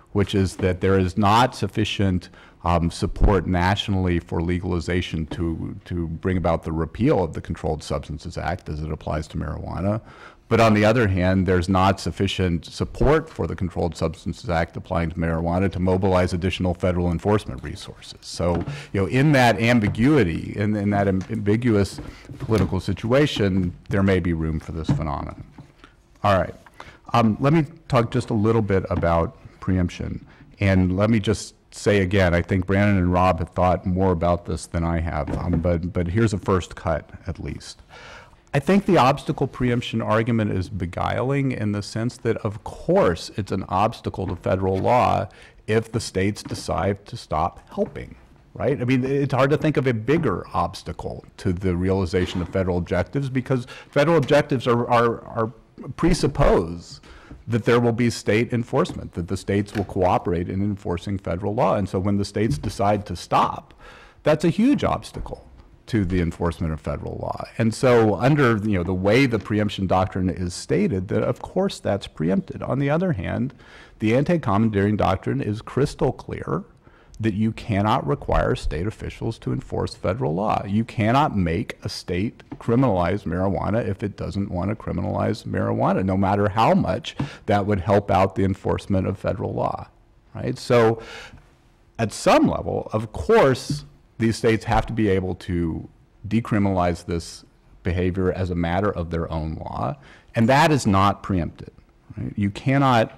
Speaker 5: which is that there is not sufficient um, support nationally for legalization to, to bring about the repeal of the Controlled Substances Act as it applies to marijuana. But on the other hand, there's not sufficient support for the Controlled Substances Act applying to marijuana to mobilize additional federal enforcement resources. So, you know, in that ambiguity, in, in that amb ambiguous political situation, there may be room for this phenomenon. All right. Um, let me talk just a little bit about preemption. And let me just say again, I think Brannon and Rob have thought more about this than I have, um, but, but here's a first cut, at least. I think the obstacle preemption argument is beguiling in the sense that, of course, it's an obstacle to federal law if the states decide to stop helping, right? I mean, it's hard to think of a bigger obstacle to the realization of federal objectives, because federal objectives are, are, are presuppose that there will be state enforcement, that the states will cooperate in enforcing federal law. And so when the states decide to stop, that's a huge obstacle to the enforcement of federal law. And so under, you know, the way the preemption doctrine is stated, that of course that's preempted. On the other hand, the anti-commandeering doctrine is crystal clear that you cannot require state officials to enforce federal law. You cannot make a state criminalize marijuana if it doesn't want to criminalize marijuana, no matter how much that would help out the enforcement of federal law, right? So at some level, of course, these states have to be able to decriminalize this behavior as a matter of their own law, and that is not preempted, right? You cannot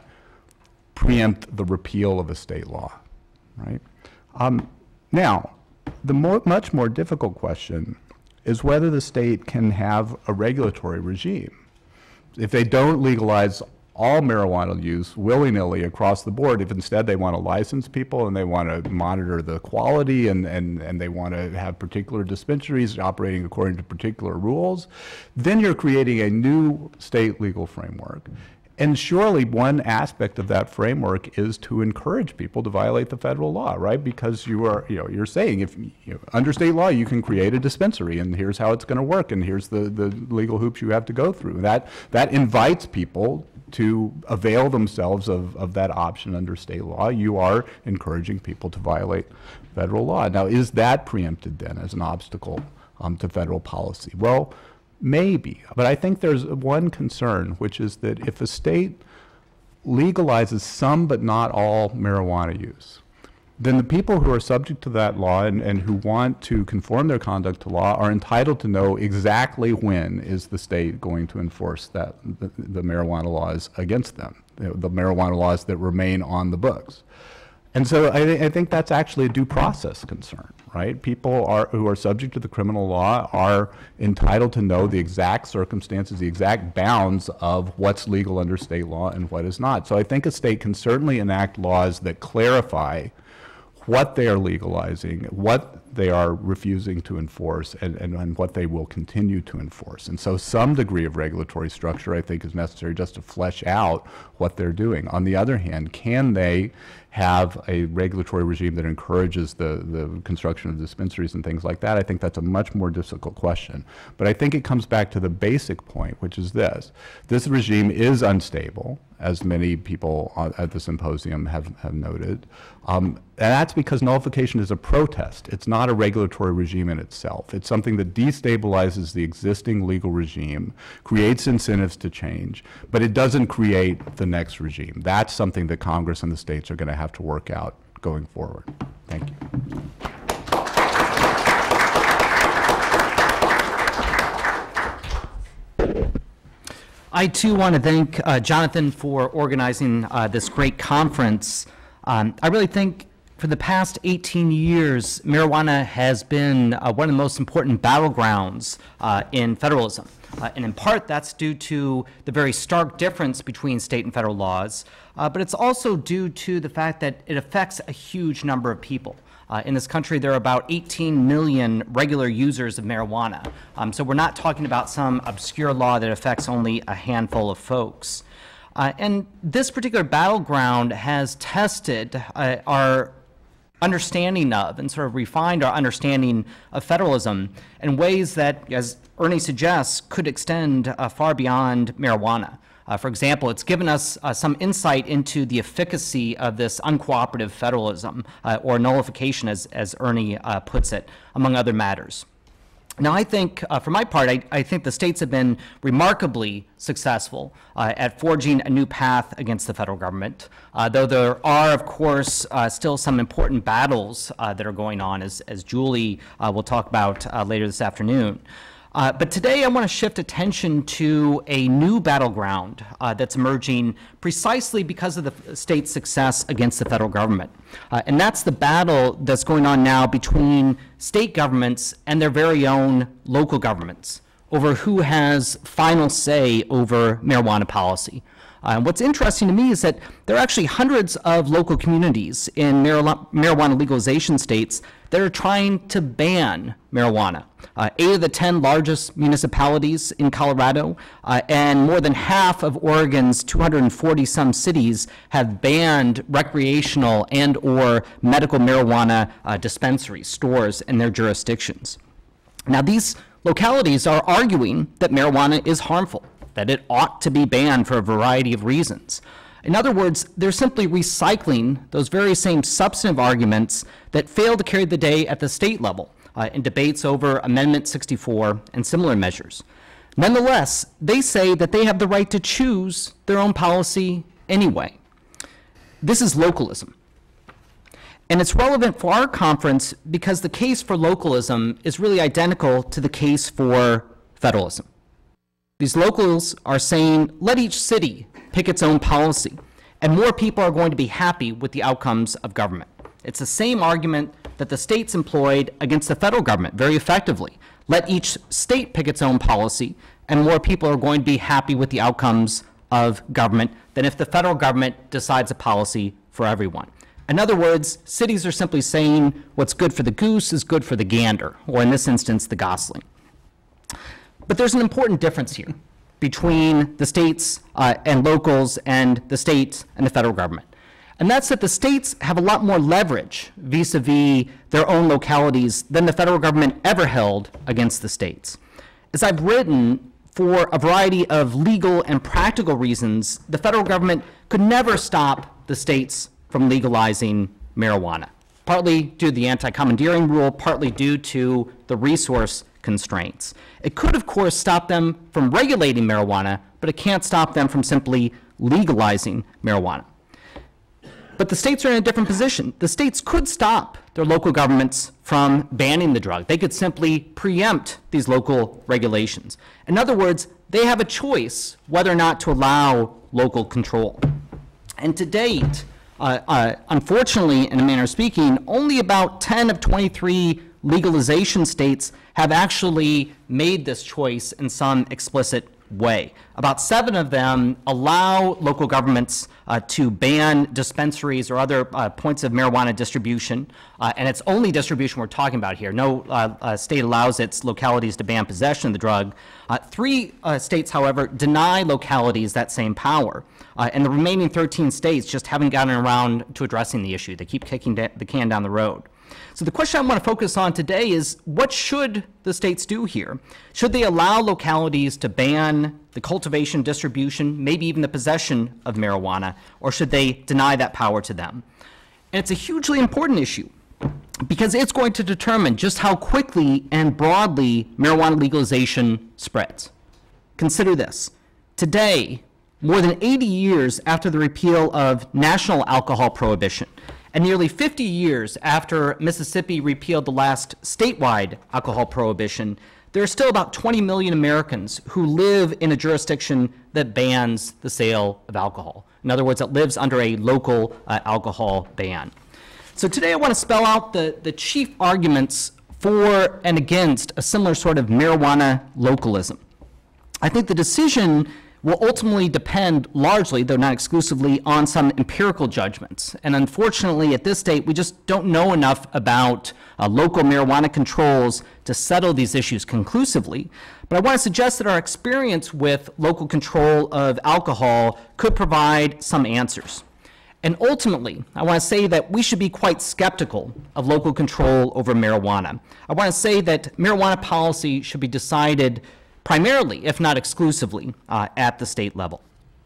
Speaker 5: preempt the repeal of a state law, right? Um, now, the more, much more difficult question is whether the state can have a regulatory regime. If they don't legalize all marijuana use willy-nilly across the board, if instead they want to license people and they want to monitor the quality and, and, and they want to have particular dispensaries operating according to particular rules, then you're creating a new state legal framework. And surely one aspect of that framework is to encourage people to violate the federal law, right? Because you are, you know, you're saying if you know, under state law you can create a dispensary, and here's how it's going to work, and here's the the legal hoops you have to go through. That that invites people to avail themselves of, of that option under state law. You are encouraging people to violate federal law. Now, is that preempted then as an obstacle um, to federal policy? Well, maybe, but I think there's one concern, which is that if a state legalizes some but not all marijuana use, then the people who are subject to that law and, and who want to conform their conduct to law are entitled to know exactly when is the state going to enforce that the, the marijuana laws against them, the, the marijuana laws that remain on the books. And so I, th I think that's actually a due process concern, right? People are, who are subject to the criminal law are entitled to know the exact circumstances, the exact bounds of what's legal under state law and what is not. So I think a state can certainly enact laws that clarify what they are legalizing, what they are refusing to enforce, and, and, and what they will continue to enforce. And so some degree of regulatory structure, I think, is necessary just to flesh out what they're doing. On the other hand, can they have a regulatory regime that encourages the, the construction of dispensaries and things like that? I think that's a much more difficult question. But I think it comes back to the basic point, which is this. This regime is unstable, as many people at the symposium have, have noted. Um, and that's because nullification is a protest. It's not a regulatory regime in itself. It's something that destabilizes the existing legal regime, creates incentives to change, but it doesn't create the next regime. That's something that Congress and the states are going to have to work out going forward. Thank you.
Speaker 6: I too want to thank uh, Jonathan for organizing uh, this great conference. Um, I really think for the past eighteen years, marijuana has been uh, one of the most important battlegrounds uh, in federalism. Uh, and in part, that's due to the very stark difference between state and federal laws, uh, but it's also due to the fact that it affects a huge number of people. Uh, in this country, there are about eighteen million regular users of marijuana. Um, so we're not talking about some obscure law that affects only a handful of folks. Uh, and this particular battleground has tested uh, our understanding of and sort of refined our understanding of federalism in ways that, as Ernie suggests, could extend uh, far beyond marijuana. Uh, for example, it's given us uh, some insight into the efficacy of this uncooperative federalism, uh, or nullification, as, as Ernie uh, puts it, among other matters. Now, I think, uh, for my part, I, I think the states have been remarkably successful uh, at forging a new path against the federal government, uh, though there are, of course, uh, still some important battles uh, that are going on, as, as Julie uh, will talk about uh, later this afternoon. Uh, but today I want to shift attention to a new battleground uh, that's emerging precisely because of the state's success against the federal government. Uh, and that's the battle that's going on now between state governments and their very own local governments over who has final say over marijuana policy. Uh, and what's interesting to me is that there are actually hundreds of local communities in marijuana legalization states that are trying to ban marijuana. Uh, eight of the ten largest municipalities in Colorado uh, and more than half of Oregon's two hundred forty some cities have banned recreational and or medical marijuana uh, dispensaries, stores in their jurisdictions. Now, these localities are arguing that marijuana is harmful, that it ought to be banned for a variety of reasons. In other words, they're simply recycling those very same substantive arguments that failed to carry the day at the state level uh, in debates over Amendment sixty-four and similar measures. Nonetheless, they say that they have the right to choose their own policy anyway. This is localism. And it's relevant for our conference because the case for localism is really identical to the case for federalism. These locals are saying, let each city pick its own policy, and more people are going to be happy with the outcomes of government. It's the same argument that the states employed against the federal government very effectively. Let each state pick its own policy, and more people are going to be happy with the outcomes of government than if the federal government decides a policy for everyone. In other words, cities are simply saying what's good for the goose is good for the gander, or in this instance, the gosling. But there's an important difference here between the states uh, and locals and the states and the federal government. And that's that the states have a lot more leverage vis-a-vis their own localities than the federal government ever held against the states. As I've written, for a variety of legal and practical reasons, the federal government could never stop the states from legalizing marijuana, partly due to the anti-commandeering rule, partly due to the resource constraints. It could, of course, stop them from regulating marijuana, but it can't stop them from simply legalizing marijuana. But the states are in a different position. The states could stop their local governments from banning the drug. They could simply preempt these local regulations. In other words, they have a choice whether or not to allow local control. And to date, uh, uh, unfortunately, in a manner of speaking, only about ten of twenty-three legalization states have actually made this choice in some explicit way. About seven of them allow local governments uh, to ban dispensaries or other uh, points of marijuana distribution, uh, and it's only distribution we're talking about here. No uh, uh, state allows its localities to ban possession of the drug. Uh, three uh, states, however, deny localities that same power, uh, and the remaining thirteen states just haven't gotten around to addressing the issue. They keep kicking the can down the road. So the question I want to focus on today is, what should the states do here? Should they allow localities to ban the cultivation, distribution, maybe even the possession of marijuana, or should they deny that power to them? And it's a hugely important issue because it's going to determine just how quickly and broadly marijuana legalization spreads. Consider this. Today, more than eighty years after the repeal of national alcohol prohibition, and nearly fifty years after Mississippi repealed the last statewide alcohol prohibition, there are still about twenty million Americans who live in a jurisdiction that bans the sale of alcohol. In other words, it lives under a local uh, alcohol ban. So today I want to spell out the, the chief arguments for and against a similar sort of marijuana localism. I think the decision will ultimately depend largely, though not exclusively, on some empirical judgments. And unfortunately, at this state, we just don't know enough about uh, local marijuana controls to settle these issues conclusively. But I want to suggest that our experience with local control of alcohol could provide some answers. And ultimately, I want to say that we should be quite skeptical of local control over marijuana. I want to say that marijuana policy should be decided primarily, if not exclusively, uh, at the state level.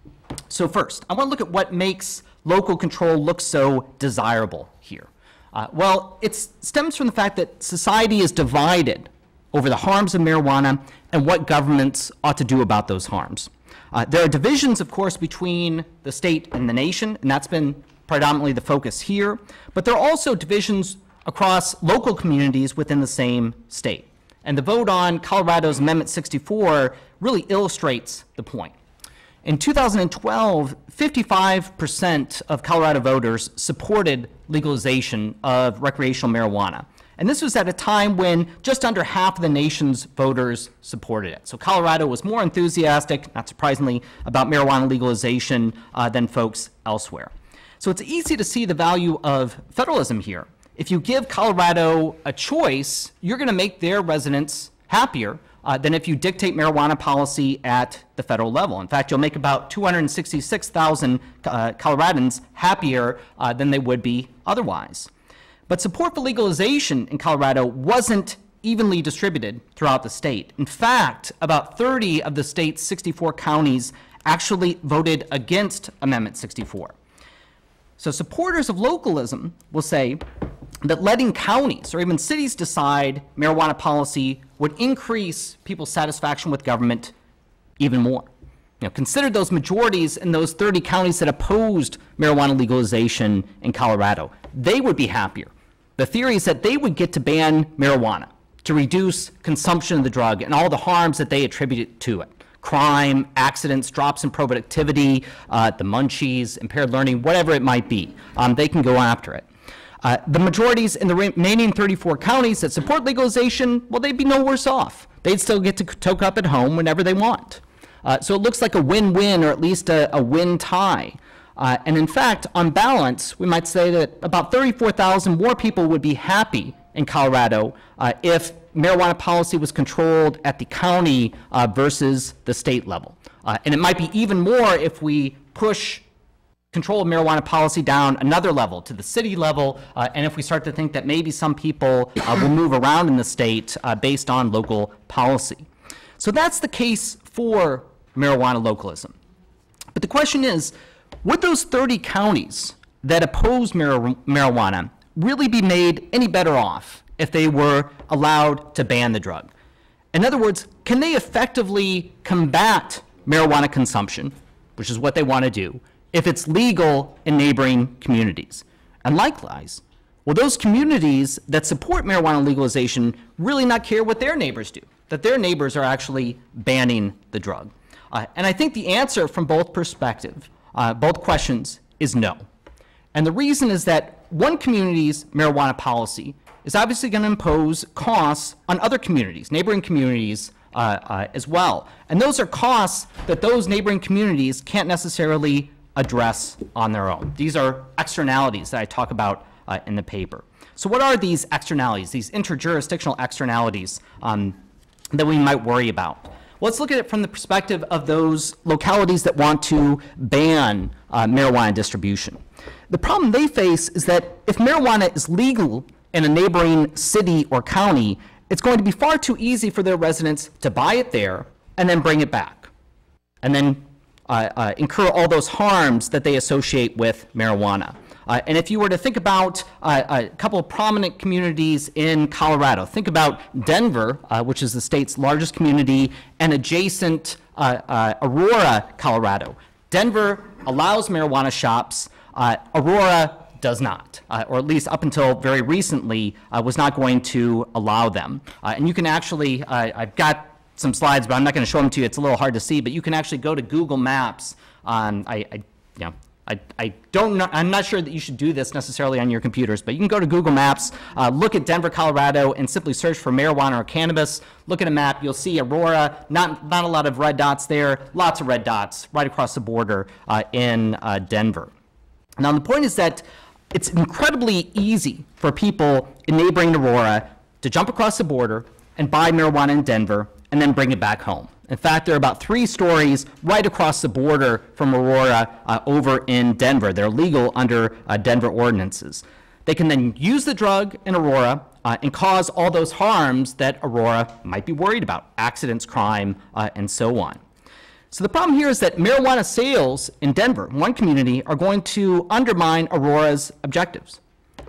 Speaker 6: So first, I want to look at what makes local control look so desirable here. Uh, well, it stems from the fact that society is divided over the harms of marijuana and what governments ought to do about those harms. Uh, there are divisions, of course, between the state and the nation, and that's been predominantly the focus here, but there are also divisions across local communities within the same state. And the vote on Colorado's Amendment sixty-four really illustrates the point. In two thousand twelve, fifty-five percent of Colorado voters supported legalization of recreational marijuana. And this was at a time when just under half of the nation's voters supported it. So Colorado was more enthusiastic, not surprisingly, about marijuana legalization uh, than folks elsewhere. So it's easy to see the value of federalism here. If you give Colorado a choice, you're going to make their residents happier uh, than if you dictate marijuana policy at the federal level. In fact, you'll make about two hundred sixty-six thousand uh, Coloradans happier uh, than they would be otherwise. But support for legalization in Colorado wasn't evenly distributed throughout the state. In fact, about thirty of the state's sixty-four counties actually voted against Amendment sixty-four. So supporters of localism will say that letting counties or even cities decide marijuana policy would increase people's satisfaction with government even more. You know, consider those majorities in those thirty counties that opposed marijuana legalization in Colorado. They would be happier. The theory is that they would get to ban marijuana to reduce consumption of the drug and all the harms that they attribute to it. Crime, accidents, drops in productivity, uh, the munchies, impaired learning, whatever it might be. Um, they can go after it. Uh, the majorities in the remaining thirty-four counties that support legalization, well, they'd be no worse off. They'd still get to toke up at home whenever they want. Uh, so it looks like a win-win, or at least a, a win tie. Uh, and in fact, on balance, we might say that about thirty-four thousand more people would be happy in Colorado uh, if marijuana policy was controlled at the county uh, versus the state level. Uh, and it might be even more if we push control of marijuana policy down another level, to the city level, uh, and if we start to think that maybe some people uh, will move around in the state uh, based on local policy. So that's the case for marijuana localism. But the question is, would those thirty counties that oppose mar marijuana really be made any better off if they were allowed to ban the drug? In other words, can they effectively combat marijuana consumption, which is what they want to do, if it's legal in neighboring communities? And likewise, will those communities that support marijuana legalization really not care what their neighbors do, that their neighbors are actually banning the drug? Uh, and I think the answer from both perspectives, uh, both questions, is no. And the reason is that one community's marijuana policy is obviously going to impose costs on other communities, neighboring communities uh, uh, as well. And those are costs that those neighboring communities can't necessarily address on their own. These are externalities that I talk about uh, in the paper. So what are these externalities, these interjurisdictional externalities um, that we might worry about? Well, let's look at it from the perspective of those localities that want to ban uh, marijuana distribution. The problem they face is that if marijuana is legal in a neighboring city or county, it's going to be far too easy for their residents to buy it there and then bring it back, and then uh, uh, incur all those harms that they associate with marijuana. Uh, and if you were to think about uh, a couple of prominent communities in Colorado, think about Denver, uh, which is the state's largest community, and adjacent uh, uh, Aurora, Colorado. Denver allows marijuana shops. Uh, Aurora does not, uh, or at least up until very recently, uh, was not going to allow them. Uh, and you can actually, uh, I've got some slides, but I'm not going to show them to you. It's a little hard to see, but you can actually go to Google Maps. Um, I, I, you know, I, I don't know, I'm not sure that you should do this necessarily on your computers, but you can go to Google Maps, uh, look at Denver, Colorado, and simply search for marijuana or cannabis. Look at a map, you'll see Aurora, not, not a lot of red dots there, lots of red dots right across the border uh, in uh, Denver. Now, the point is that it's incredibly easy for people in neighboring Aurora to jump across the border and buy marijuana in Denver and then bring it back home. In fact, there are about three stories right across the border from Aurora uh, over in Denver. They're legal under uh, Denver ordinances. They can then use the drug in Aurora uh, and cause all those harms that Aurora might be worried about, accidents, crime, uh, and so on. So the problem here is that marijuana sales in Denver, one community, are going to undermine Aurora's objectives.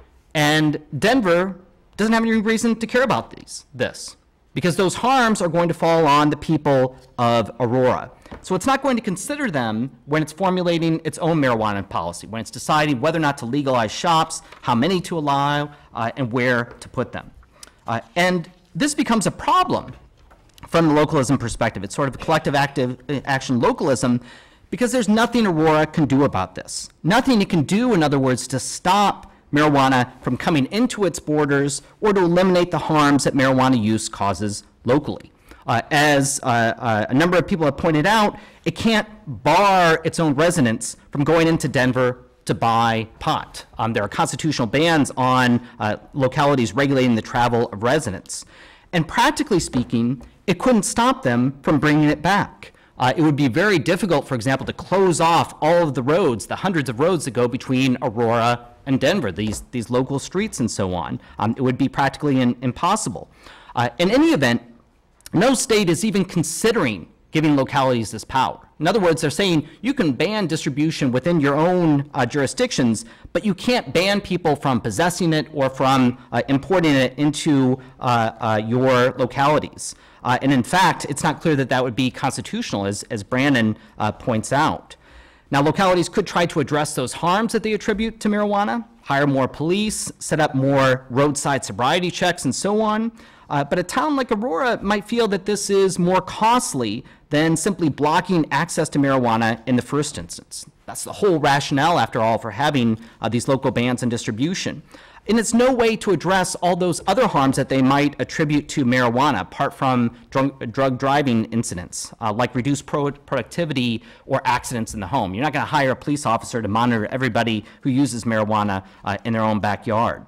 Speaker 6: And Denver doesn't have any reason to care about these, this, because those harms are going to fall on the people of Aurora. So it's not going to consider them when it's formulating its own marijuana policy, when it's deciding whether or not to legalize shops, how many to allow, uh, and where to put them. Uh, and this becomes a problem from the localism perspective. It's sort of a collective active action localism, because there's nothing Aurora can do about this. Nothing it can do, in other words, to stop marijuana from coming into its borders or to eliminate the harms that marijuana use causes locally. Uh, as uh, uh, a number of people have pointed out, it can't bar its own residents from going into Denver to buy pot. Um, there are constitutional bans on uh, localities regulating the travel of residents. And practically speaking, it couldn't stop them from bringing it back. Uh, it would be very difficult, for example, to close off all of the roads, the hundreds of roads that go between Aurora and Denver, these, these local streets and so on. Um, it would be practically in, impossible. Uh, in any event, no state is even considering giving localities this power. In other words, they're saying you can ban distribution within your own uh, jurisdictions, but you can't ban people from possessing it or from uh, importing it into uh, uh, your localities. Uh, and in fact, it's not clear that that would be constitutional, as, as Brannon uh, points out. Now, localities could try to address those harms that they attribute to marijuana, hire more police, set up more roadside sobriety checks, and so on. Uh, but a town like Aurora might feel that this is more costly than simply blocking access to marijuana in the first instance. That's the whole rationale, after all, for having uh, these local bans on distribution. And it's no way to address all those other harms that they might attribute to marijuana, apart from drug, drug driving incidents, uh, like reduced pro productivity or accidents in the home. You're not going to hire a police officer to monitor everybody who uses marijuana uh, in their own backyard.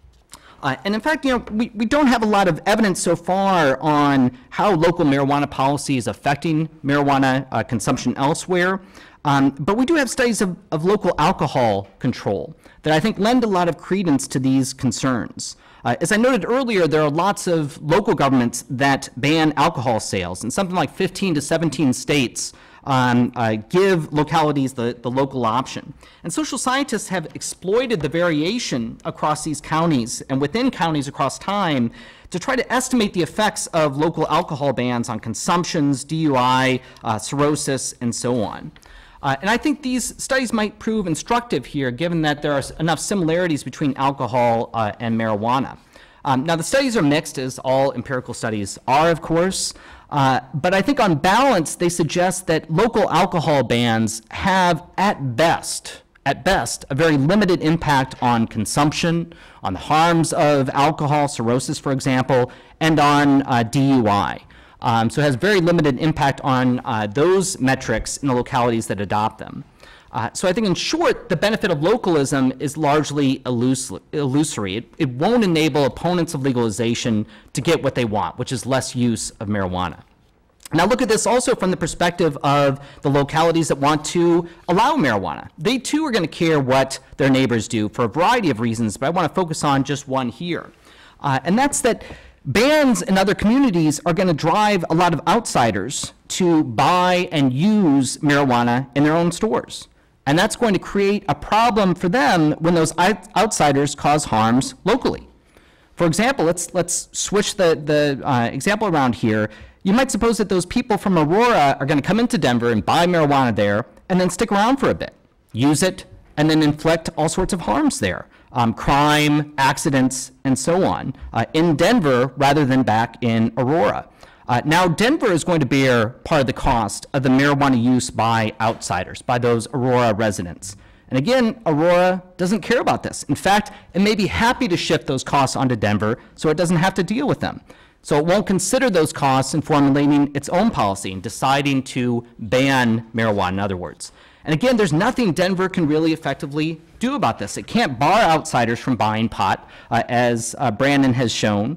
Speaker 6: Uh, and in fact, you know, we, we don't have a lot of evidence so far on how local marijuana policy is affecting marijuana uh, consumption elsewhere. Um, but we do have studies of, of local alcohol control that I think lend a lot of credence to these concerns. Uh, as I noted earlier, there are lots of local governments that ban alcohol sales, and something like fifteen to seventeen states um, uh, give localities the, the local option. And social scientists have exploited the variation across these counties and within counties across time to try to estimate the effects of local alcohol bans on consumptions, D U I, uh, cirrhosis, and so on. Uh, and I think these studies might prove instructive here, given that there are enough similarities between alcohol uh, and marijuana. Um, now, the studies are mixed, as all empirical studies are, of course, uh, but I think on balance, they suggest that local alcohol bans have, at best, at best, a very limited impact on consumption, on the harms of alcohol, cirrhosis, for example, and on uh, D U I. Um, so it has very limited impact on uh, those metrics in the localities that adopt them. Uh, so I think, in short, the benefit of localism is largely illus illusory. It, it won't enable opponents of legalization to get what they want, which is less use of marijuana. Now look at this also from the perspective of the localities that want to allow marijuana. They too are going to care what their neighbors do for a variety of reasons, but I want to focus on just one here. Uh, and that's that bans in other communities are going to drive a lot of outsiders to buy and use marijuana in their own stores. And that's going to create a problem for them when those outsiders cause harms locally. For example, let's, let's switch the, the uh, example around here. You might suppose that those people from Aurora are going to come into Denver and buy marijuana there and then stick around for a bit, use it, and then inflict all sorts of harms there. Um, crime, accidents, and so on, uh, in Denver rather than back in Aurora. Uh, now, Denver is going to bear part of the cost of the marijuana use by outsiders, by those Aurora residents. And again, Aurora doesn't care about this. In fact, it may be happy to shift those costs onto Denver so it doesn't have to deal with them. So it won't consider those costs in formulating its own policy and deciding to ban marijuana, in other words. And again, there's nothing Denver can really effectively do about this. It can't bar outsiders from buying pot, uh, as uh, Brannon has shown.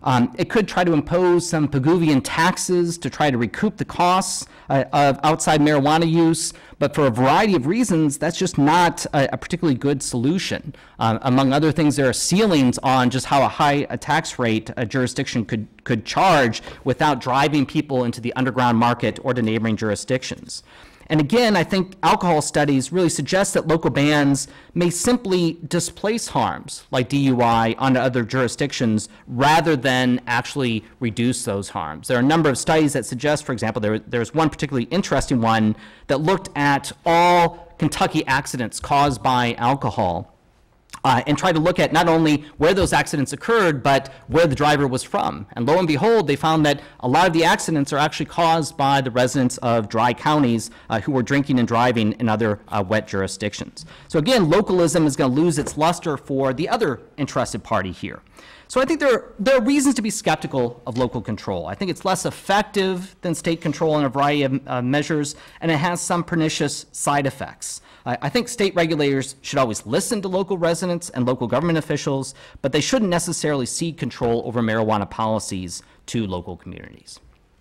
Speaker 6: Um, it could try to impose some Pigouvian taxes to try to recoup the costs uh, of outside marijuana use, but for a variety of reasons, that's just not a, a particularly good solution. Um, among other things, there are ceilings on just how a high a tax rate a jurisdiction could, could charge without driving people into the underground market or to neighboring jurisdictions. And again, I think alcohol studies really suggest that local bans may simply displace harms like D U I onto other jurisdictions rather than actually reduce those harms. There are a number of studies that suggest, for example, there, there's one particularly interesting one that looked at all Kentucky accidents caused by alcohol. Uh, and try to look at not only where those accidents occurred, but where the driver was from. And lo and behold, they found that a lot of the accidents are actually caused by the residents of dry counties uh, who were drinking and driving in other uh, wet jurisdictions. So again, localism is going to lose its luster for the other interested party here. So I think there are, there are reasons to be skeptical of local control. I think it's less effective than state control in a variety of uh, measures, and it has some pernicious side effects. I, I think state regulators should always listen to local residents and local government officials, but they shouldn't necessarily cede control over marijuana policies to local communities.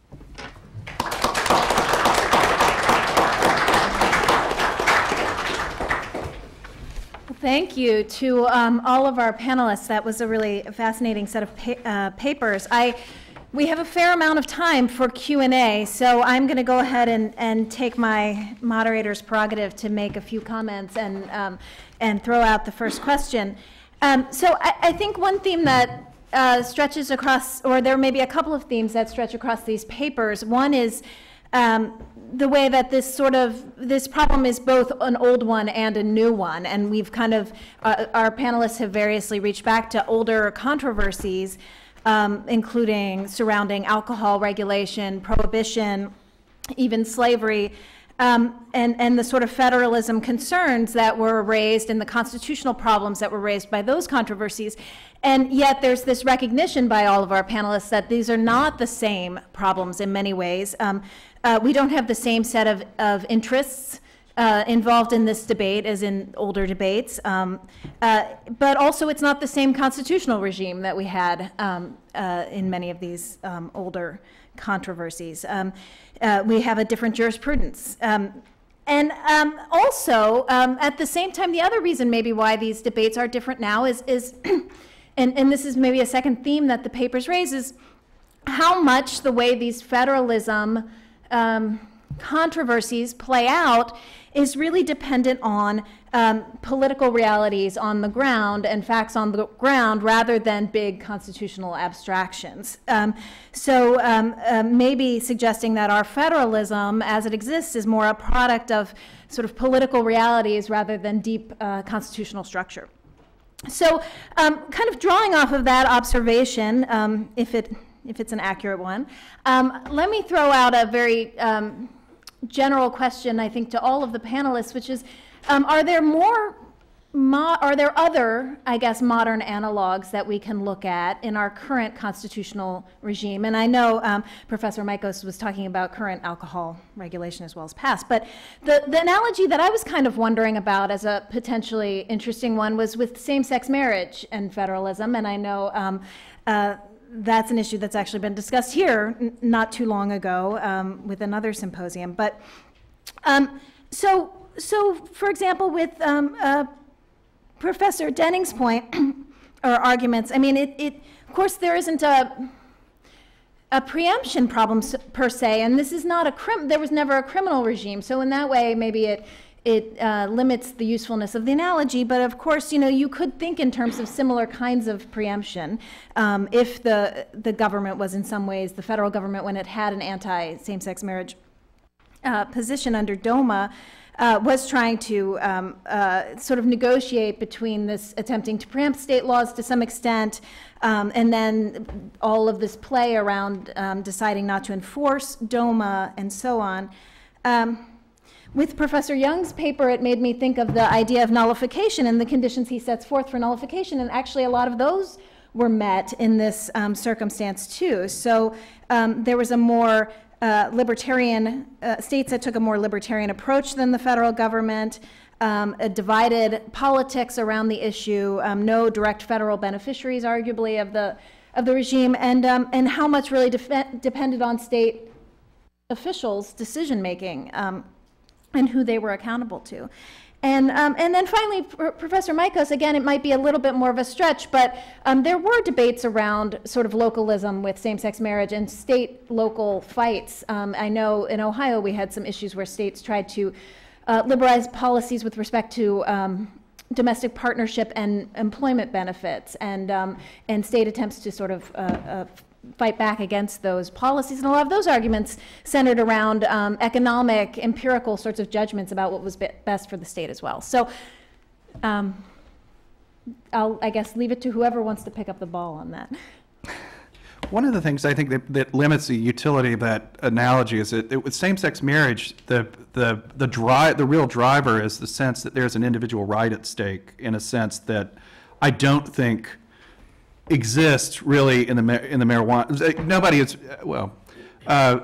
Speaker 3: Thank you to um, all of our panelists. That was a really fascinating set of pa uh, papers. I, we have a fair amount of time for Q and A, so I'm going to go ahead and, and take my moderator's prerogative to make a few comments and, um, and throw out the first question. Um, so I, I think one theme that uh, stretches across, or there may be a couple of themes that stretch across these papers. One is um, the way that this sort of, this problem is both an old one and a new one. And we've kind of, uh, our panelists have variously reached back to older controversies, um, including surrounding alcohol regulation, prohibition, even slavery, um, and, and the sort of federalism concerns that were raised and the constitutional problems that were raised by those controversies. And yet there's this recognition by all of our panelists that these are not the same problems in many ways. Um, Uh, we don't have the same set of, of interests uh, involved in this debate as in older debates, um, uh, but also it's not the same constitutional regime that we had um, uh, in many of these um, older controversies. Um, uh, we have a different jurisprudence. Um, and um, also, um, at the same time, the other reason maybe why these debates are different now is, is and, and this is maybe a second theme that the papers raise, is how much the way these federalism Um, controversies play out is really dependent on um, political realities on the ground and facts on the ground rather than big constitutional abstractions. Um, so um, uh, maybe suggesting that our federalism as it exists is more a product of sort of political realities rather than deep uh, constitutional structure. So um, kind of drawing off of that observation, um, if it if it's an accurate one. Um, let me throw out a very um, general question, I think, to all of the panelists, which is, um, are there more, mo are there other, I guess, modern analogs that we can look at in our current constitutional regime? And I know um, Professor Mikos was talking about current alcohol regulation as well as past, but the, the analogy that I was kind of wondering about as a potentially interesting one was with same-sex marriage and federalism, and I know um, uh, that's an issue that's actually been discussed here n not too long ago um, with another symposium. But um, so, so for example, with um, uh, Professor Denning's point or arguments, I mean, it, it of course there isn't a a preemption problem per se, and this is not a crim. There was never a criminal regime, so in that way, maybe it. It uh, limits the usefulness of the analogy, but of course, you know, you could think in terms of similar kinds of preemption um, if the the government was in some ways, the federal government, when it had an anti-same-sex marriage uh, position under DOMA, uh, was trying to um, uh, sort of negotiate between this attempting to preempt state laws to some extent, um, and then all of this play around um, deciding not to enforce DOMA and so on. Um, With Professor Young's paper, it made me think of the idea of nullification and the conditions he sets forth for nullification, and actually a lot of those were met in this um, circumstance too. So um, there was a more uh, libertarian, uh, states that took a more libertarian approach than the federal government, um, a divided politics around the issue, um, no direct federal beneficiaries arguably of the of the regime, and, um, and how much really def- depended on state officials' decision-making um, and who they were accountable to. And, um, and then finally, P- Professor Mikos, again, it might be a little bit more of a stretch, but um, there were debates around sort of localism with same-sex marriage and state-local fights. Um, I know in Ohio we had some issues where states tried to uh, liberalize policies with respect to um, domestic partnership and employment benefits, and, um, and state attempts to sort of uh, uh, fight back against those policies. And a lot of those arguments centered around um, economic, empirical sorts of judgments about what was be best for the state as well. So um, I'll, I guess, leave it to whoever wants to pick up the ball on that.
Speaker 4: One of the things I think that, that limits the utility of that analogy is that, that with same-sex marriage, the the the drive, the real driver is the sense that there's an individual right at stake, in a sense that I don't think exists really in the in the marijuana. Nobody is well. Uh,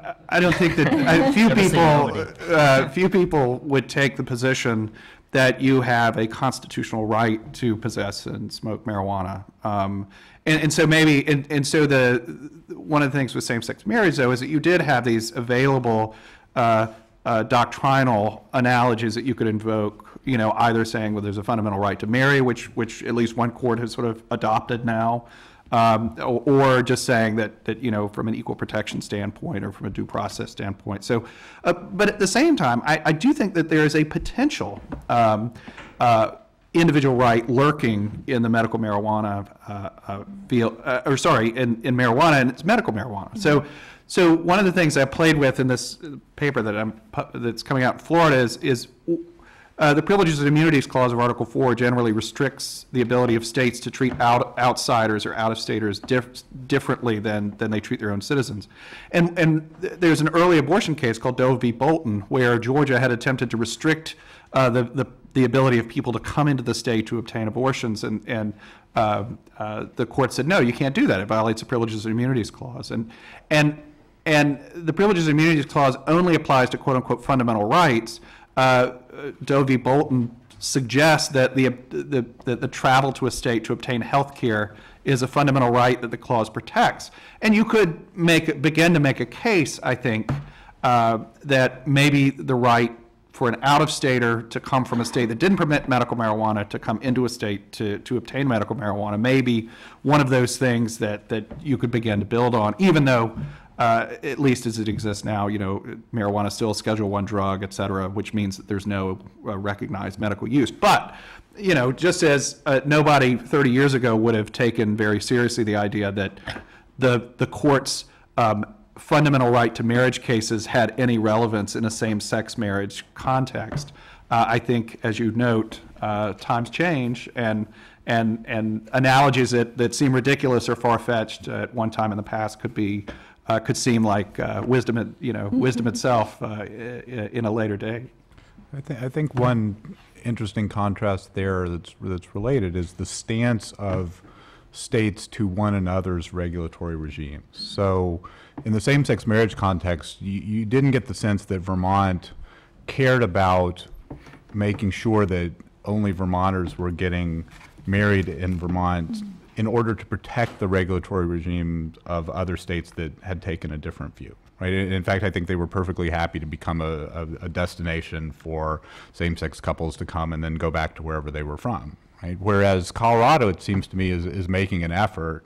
Speaker 4: I don't think that I, few people uh, few people would take the position that you have a constitutional right to possess and smoke marijuana. Um, and, and so maybe, and, and so the one of the things with same-sex marriage, though, is that you did have these available uh, uh, doctrinal analogies that you could invoke, you know, either saying, well, there's a fundamental right to marry, which, which at least one court has sort of adopted now, um, or, or just saying that, that, you know, from an equal protection standpoint or from a due process standpoint. So, uh, but at the same time, I, I do think that there is a potential um, uh, individual right lurking in the medical marijuana uh, uh, field, uh, or sorry, in, in marijuana, and it's medical marijuana. Mm-hmm. So, so one of the things I played with in this paper that I'm that's coming out in Florida is is uh, the Privileges and Immunities Clause of Article Four generally restricts the ability of states to treat out, outsiders or out-of-staters diff, differently than than they treat their own citizens. And and th there's an early abortion case called Doe v. Bolton, where Georgia had attempted to restrict uh, the the the ability of people to come into the state to obtain abortions, and, and uh, uh, the court said, no, you can't do that. It violates the Privileges and Immunities Clause. And, and, and the Privileges and Immunities Clause only applies to quote-unquote fundamental rights. Uh, Doe v. Bolton suggests that the, the, the, the travel to a state to obtain health care is a fundamental right that the clause protects. And you could make, begin to make a case, I think, uh, that maybe the right for an out-of-stater to come from a state that didn't permit medical marijuana to come into a state to, to obtain medical marijuana may be one of those things that, that you could begin to build on, even though, uh, at least as it exists now, you know, marijuana is still a Schedule One drug, et cetera, which means that there's no uh, recognized medical use. But, you know, just as uh, nobody thirty years ago would have taken very seriously the idea that the, the court's um, fundamental right to marriage cases had any relevance in a same-sex marriage context. Uh, I think, as you note, uh, times change, and and and analogies that, that seem ridiculous or far-fetched at one time in the past could be uh, could seem like uh, wisdom, you know, wisdom itself uh, in a later day.
Speaker 5: I think I think one interesting contrast there that's that's related is the stance of states to one another's regulatory regimes. So in the same-sex marriage context, you, you didn't get the sense that Vermont cared about making sure that only Vermonters were getting married in Vermont mm-hmm. in order to protect the regulatory regime of other states that had taken a different view. Right? In fact, I think they were perfectly happy to become a, a, a destination for same-sex couples to come and then go back to wherever they were from. Right? Whereas Colorado, it seems to me, is, is making an effort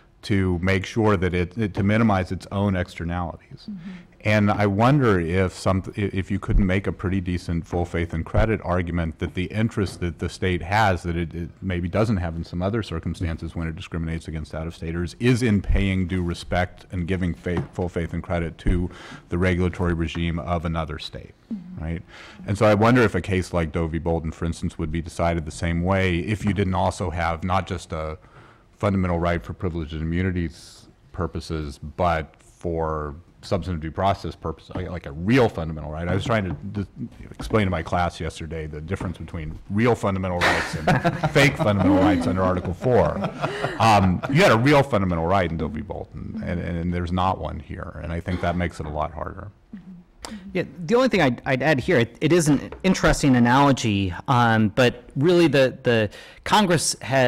Speaker 5: to make sure that it, it to minimize its own externalities. Mm-hmm. And I wonder if some if you couldn't make a pretty decent full faith and credit argument that the interest that the state has that it, it maybe doesn't have in some other circumstances when it discriminates against out-of-staters is in paying due respect and giving faith, full faith and credit to the regulatory regime of another state. Mm-hmm. Right? And so I wonder if a case like Doe v. Bolton, for instance, would be decided the same way if you didn't also have not just a fundamental right for privileged and immunities purposes, but for substantive due process purposes, like, like a real fundamental right. I was trying to explain to my class yesterday the difference between real fundamental rights and fake fundamental rights under Article Four. Um, you had a real fundamental right in Doe v. Bolton, and, and there's not one here, and I think that makes it a lot harder.
Speaker 6: Yeah, the only thing I'd, I'd add here, it, it is an interesting analogy, um, but really the, the Congress has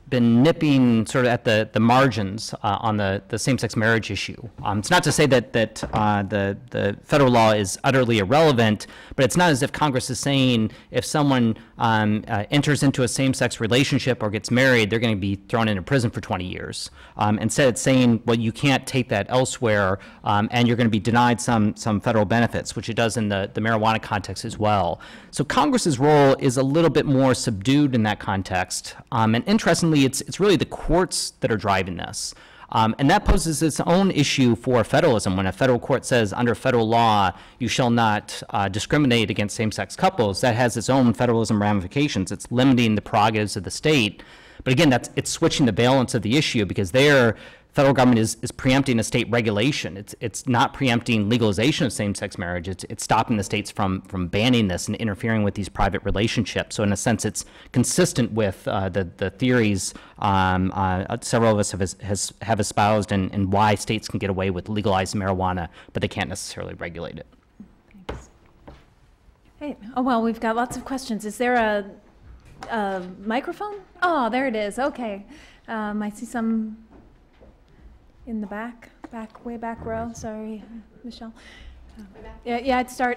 Speaker 6: been nipping sort of at the, the margins uh, on the, the same-sex marriage issue. Um, it's not to say that, that uh, the, the federal law is utterly irrelevant, but it's not as if Congress is saying if someone um, uh, enters into a same-sex relationship or gets married, they're going to be thrown into prison for twenty years. Um, instead, it's saying, well, you can't take that elsewhere, um, and you're going to be denied some, some federal benefits, which it does in the, the marijuana context as well. So Congress's role is a little bit more subdued in that context. Um, and interestingly, it's, it's really the courts that are driving this. Um, and that poses its own issue for federalism. When a federal court says under federal law, you shall not uh, discriminate against same-sex couples, that has its own federalism ramifications. It's limiting the prerogatives of the state. But again, that's, it's switching the balance of the issue, because there, federal government is, is preempting a state regulation. It's, it's not preempting legalization of same-sex marriage. It's, it's stopping the states from, from banning this and interfering with these private relationships. So in a sense, it's consistent with uh, the, the theories um, uh, several of us have, has, have espoused, and, and why states can get away with legalized marijuana, but they can't necessarily regulate it.
Speaker 3: Thanks. Hey, oh, well, we've got lots of questions. Is there a, a microphone? Oh, there it is. Okay. Um, I see some in the back, back, way back row. Sorry, Michelle. Oh. Yeah, yeah, I'd start.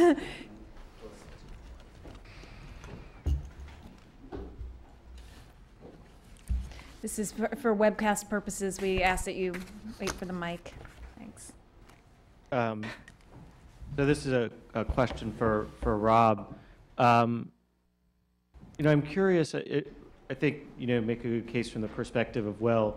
Speaker 3: This is for, for webcast purposes. We ask that you wait for the mic. Thanks.
Speaker 7: Um, so this is a, a question for, for Rob. Um, you know, I'm curious, it, I think, you know, make a good case from the perspective of, well,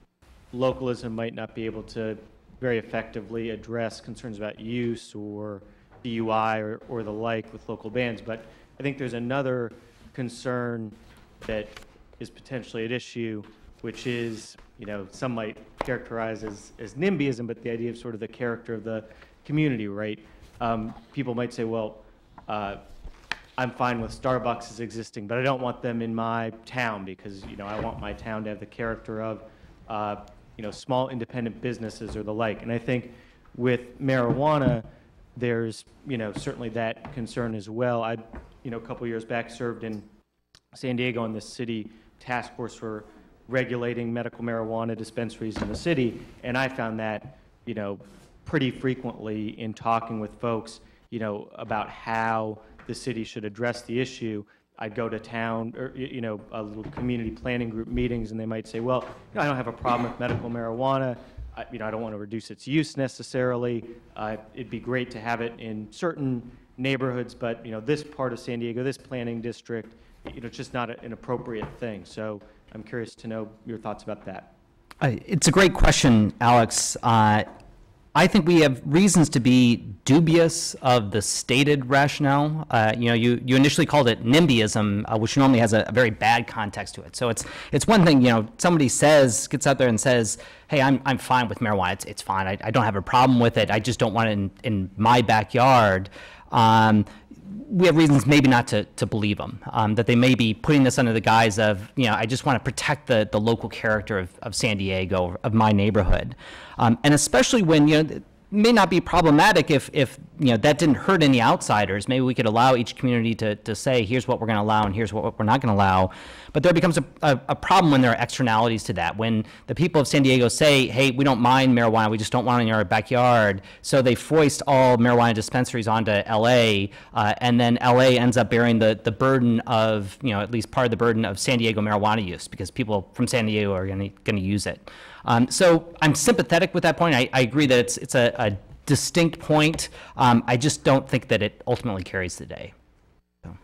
Speaker 7: localism might not be able to very effectively address concerns about use or D U I or, or the like with local bans, but I think there's another concern that is potentially at issue, which is, you know, some might characterize as, as NIMBYism, but the idea of sort of the character of the community, right? Um, people might say, well, uh, I'm fine with Starbucks as existing, but I don't want them in my town because, you know, I want my town to have the character of uh, you know, small independent businesses or the like. And I think with marijuana, there's, you know, certainly that concern as well. I, you know, a couple years back served in San Diego on the city task force for regulating medical marijuana dispensaries in the city, and I found that, you know, pretty frequently in talking with folks, you know, about how the city should address the issue. I'd go to town, or, you know, a little community planning group meetings, and they might say, well, you know, I don't have a problem with medical marijuana. I, you know, I don't want to reduce its use necessarily. Uh, it'd be great to have it in certain neighborhoods, but, you know, this part of San Diego, this planning district, you know, it's just not a, an appropriate thing. So I'm curious to know your thoughts about that.
Speaker 6: Uh, it's a great question, Alex. Uh, I think we have reasons to be dubious of the stated rationale. Uh, you know, you, you initially called it NIMBYism, uh, which normally has a, a very bad context to it. So it's it's one thing, you know, somebody says, gets out there and says, hey, I'm, I'm fine with marijuana. It's, it's fine. I, I don't have a problem with it. I just don't want it in, in my backyard. Um, we have reasons maybe not to, to believe them, um, that they may be putting this under the guise of, you know, I just want to protect the, the local character of, of San Diego, of my neighborhood. Um, and especially when, you know, it may not be problematic if, if, you know, that didn't hurt any outsiders. Maybe we could allow each community to, to say, here's what we're going to allow and here's what we're not going to allow. But there becomes a, a, a problem when there are externalities to that. When the people of San Diego say, hey, we don't mind marijuana, we just don't want it in our backyard, so they foist all marijuana dispensaries onto L A, uh, and then L A ends up bearing the, the burden of, you know, at least part of the burden of San Diego marijuana use, because people from San Diego are going to use it. Um, so I'm sympathetic with that point. I, I agree that it's, it's a, a distinct point. Um, I just don't think that it ultimately carries the day. So.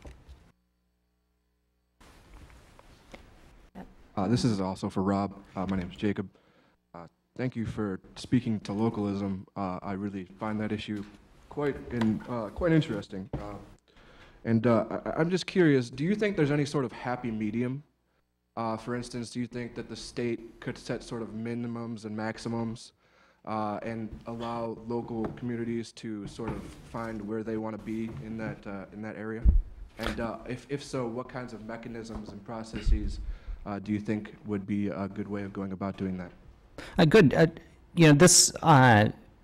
Speaker 8: Uh, this is also for Rob. Uh, my name is Jacob. Uh, thank you for speaking to localism. Uh, I really find that issue quite in, uh, quite interesting. Uh, and uh, I, I'm just curious, do you think there's any sort of happy medium? Uh, for instance, do you think that the state could set sort of minimums and maximums uh, and allow local communities to sort of find where they want to be in that, uh, in that area? And uh, if, if so, what kinds of mechanisms and processes uh, do you think would be a good way of going about doing that?
Speaker 6: Uh, good. Uh, you know, this uh,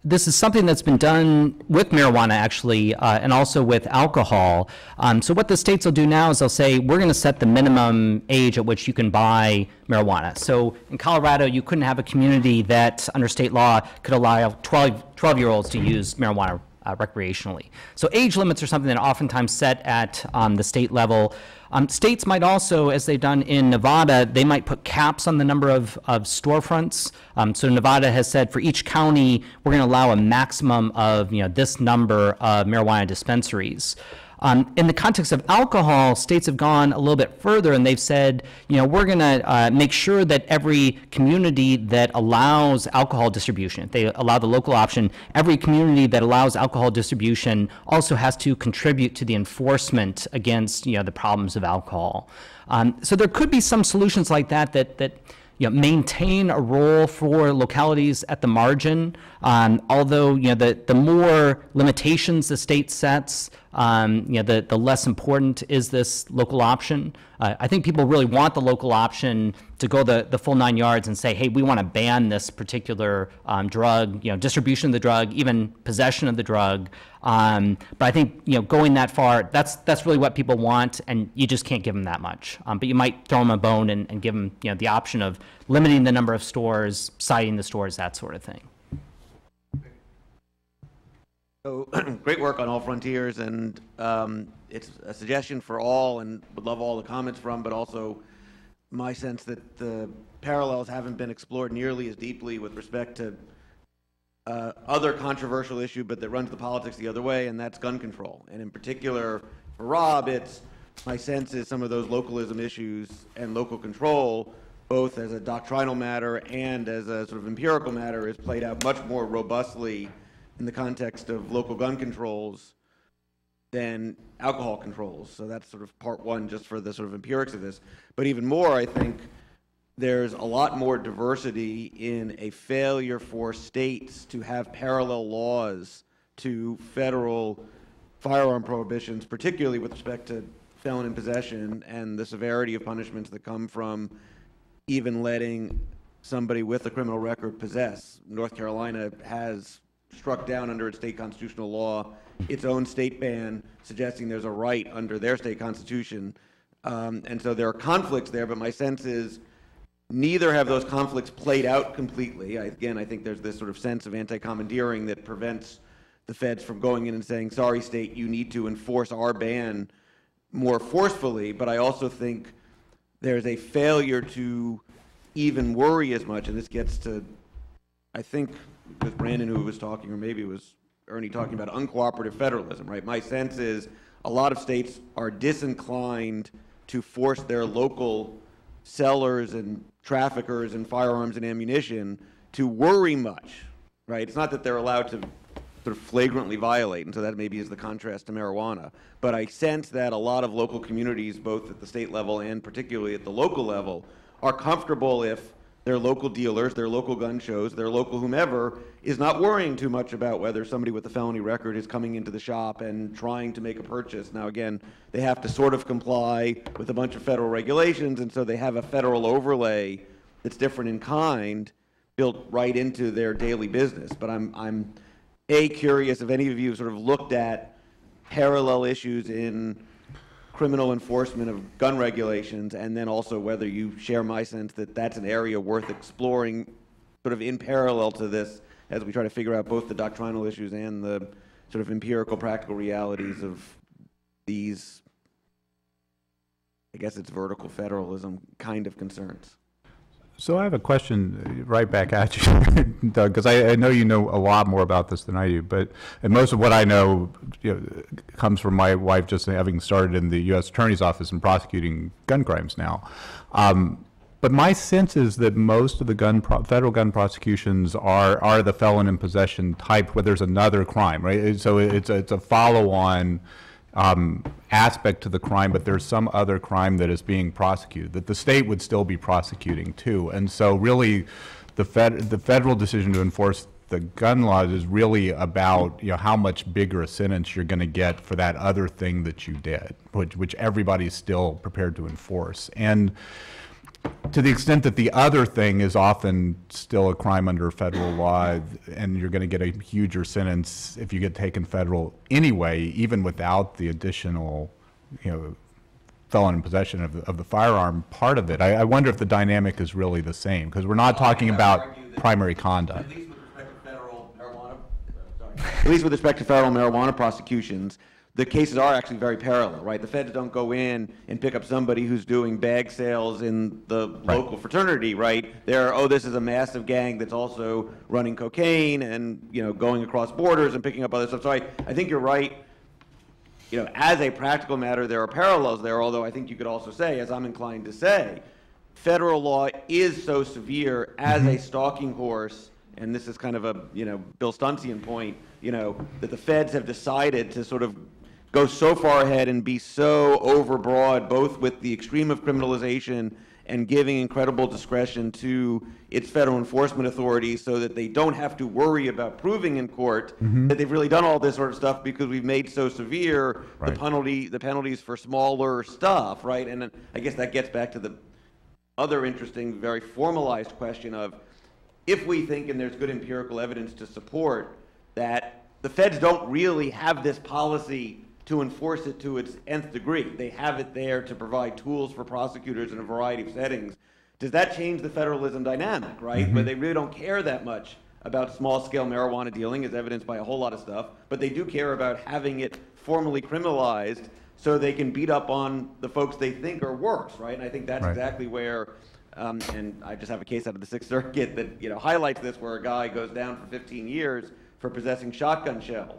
Speaker 6: this is something that's been done with marijuana, actually, uh, and also with alcohol. Um, so what the states will do now is they'll say, we're going to set the minimum age at which you can buy marijuana. So in Colorado, you couldn't have a community that, under state law, could allow twelve, twelve-year-olds to use marijuana uh, recreationally. So age limits are something that are oftentimes set at um, the state level. Um, states might also, as they've done in Nevada, they might put caps on the number of, of storefronts. Um, so Nevada has said for each county, we're going to allow a maximum of, you know, this number of marijuana dispensaries. Um, in the context of alcohol, states have gone a little bit further, and they've said, you know, we're going to uh, make sure that every community that allows alcohol distribution, if they allow the local option, every community that allows alcohol distribution also has to contribute to the enforcement against, you know, the problems of alcohol. Um, so there could be some solutions like that that that. You know, maintain a role for localities at the margin, um, although, you know, the, the more limitations the state sets, um, you know, the, the less important is this local option. Uh, I think people really want the local option to go the, the full nine yards and say, hey, we want to ban this particular um, drug, you know, distribution of the drug, even possession of the drug. Um, but I think, you know, going that far, that's that's really what people want, and you just can't give them that much. Um, but you might throw them a bone and, and give them, you know, the option of limiting the number of stores, citing the stores, that sort of thing.
Speaker 9: So great work on all frontiers, and um, it's a suggestion for all, and would love all the comments from, but also my sense that the parallels haven't been explored nearly as deeply with respect to uh, other controversial issue, but that runs the politics the other way, and that's gun control. And in particular, for Rob, it's, my sense is some of those localism issues and local control, both as a doctrinal matter and as a sort of empirical matter, is played out much more robustly in the context of local gun controls than alcohol controls. So that's sort of part one, just for the sort of empirics of this. But even more, I think there's a lot more diversity in a failure for states to have parallel laws to federal firearm prohibitions, particularly with respect to felon in possession and the severity of punishments that come from even letting somebody with a criminal record possess. North Carolina has struck down under its state constitutional law its own state ban, suggesting there's a right under their state constitution. Um, and so there are conflicts there, but my sense is neither have those conflicts played out completely. I, again, I think there's this sort of sense of anti-commandeering that prevents the feds from going in and saying, sorry, state, you need to enforce our ban more forcefully. But I also think there's a failure to even worry as much, and this gets to, I think, it was Brannon who was talking, or maybe it was Ernie talking about uncooperative federalism, right? My sense is a lot of states are disinclined to force their local sellers and traffickers in firearms and ammunition to worry much, right? It's not that they're allowed to sort of flagrantly violate, and so that maybe is the contrast to marijuana. But I sense that a lot of local communities, both at the state level and particularly at the local level, are comfortable if their local dealers, their local gun shows, their local whomever is not worrying too much about whether somebody with a felony record is coming into the shop and trying to make a purchase. Now, again, they have to sort of comply with a bunch of federal regulations, and so they have a federal overlay that's different in kind built right into their daily business. But I'm, I'm A, curious if any of you have sort of looked at parallel issues in criminal enforcement of gun regulations, and then also whether you share my sense that that's an area worth exploring sort of in parallel to this as we try to figure out both the doctrinal issues and the sort of empirical practical realities of these, I guess it's vertical federalism kind of concerns.
Speaker 5: So I have a question right back at you, Doug, because I, I know you know a lot more about this than I do, but and most of what I know, you know, comes from my wife just having started in the U S Attorney's Office and prosecuting gun crimes now. Um, but my sense is that most of the gun pro federal gun prosecutions are are the felon in possession type, where there's another crime, right? So it's a, it's a follow-on Um, aspect to the crime, but there's some other crime that is being prosecuted that the state would still be prosecuting too. And so really the fed the federal decision to enforce the gun laws is really about, you know, how much bigger a sentence you're going to get for that other thing that you did, which which everybody's still prepared to enforce. And to the extent that the other thing is often still a crime under federal law, and you're going to get a huger sentence if you get taken federal anyway, even without the additional, you know, felon in possession of the, of the firearm part of it. I, I wonder if the dynamic is really the same, because we're not talking about primary conduct.
Speaker 9: At least with respect to federal marijuana, sorry, at least with respect to federal marijuana prosecutions, the cases are actually very parallel, right? The feds don't go in and pick up somebody who's doing bag sales in the
Speaker 5: Right.
Speaker 9: local fraternity, right? They're, oh, this is a massive gang that's also running cocaine and, you know, going across borders and picking up other stuff. So I, I think you're right. You know, as a practical matter, there are parallels there, although I think you could also say, as I'm inclined to say, federal law is so severe as a stalking horse, and this is kind of a, you know, Bill Stunsian point, you know, that the feds have decided to sort of go so far ahead and be so overbroad, both with the extreme of criminalization and giving incredible discretion to its federal enforcement authorities so that they don't have to worry about proving in court mm-hmm. that they've really done all this sort of stuff because we've made so severe right. the penalty, the penalties for smaller stuff, right? And I guess that gets back to the other interesting, very formalized question of if we think, and there's good empirical evidence to support, that the feds don't really have this policy to enforce it to its nth degree. They have it there to provide tools for prosecutors in a variety of settings. Does that change the federalism dynamic, right? Mm-hmm. Where they really don't care that much about small-scale marijuana dealing, as evidenced by a whole lot of stuff, but they do care about having it formally criminalized so they can beat up on the folks they think are worse, right? And I think that's right. exactly where, um, and I just have a case out of the Sixth Circuit that you know highlights this, where a guy goes down for fifteen years for possessing shotgun shells.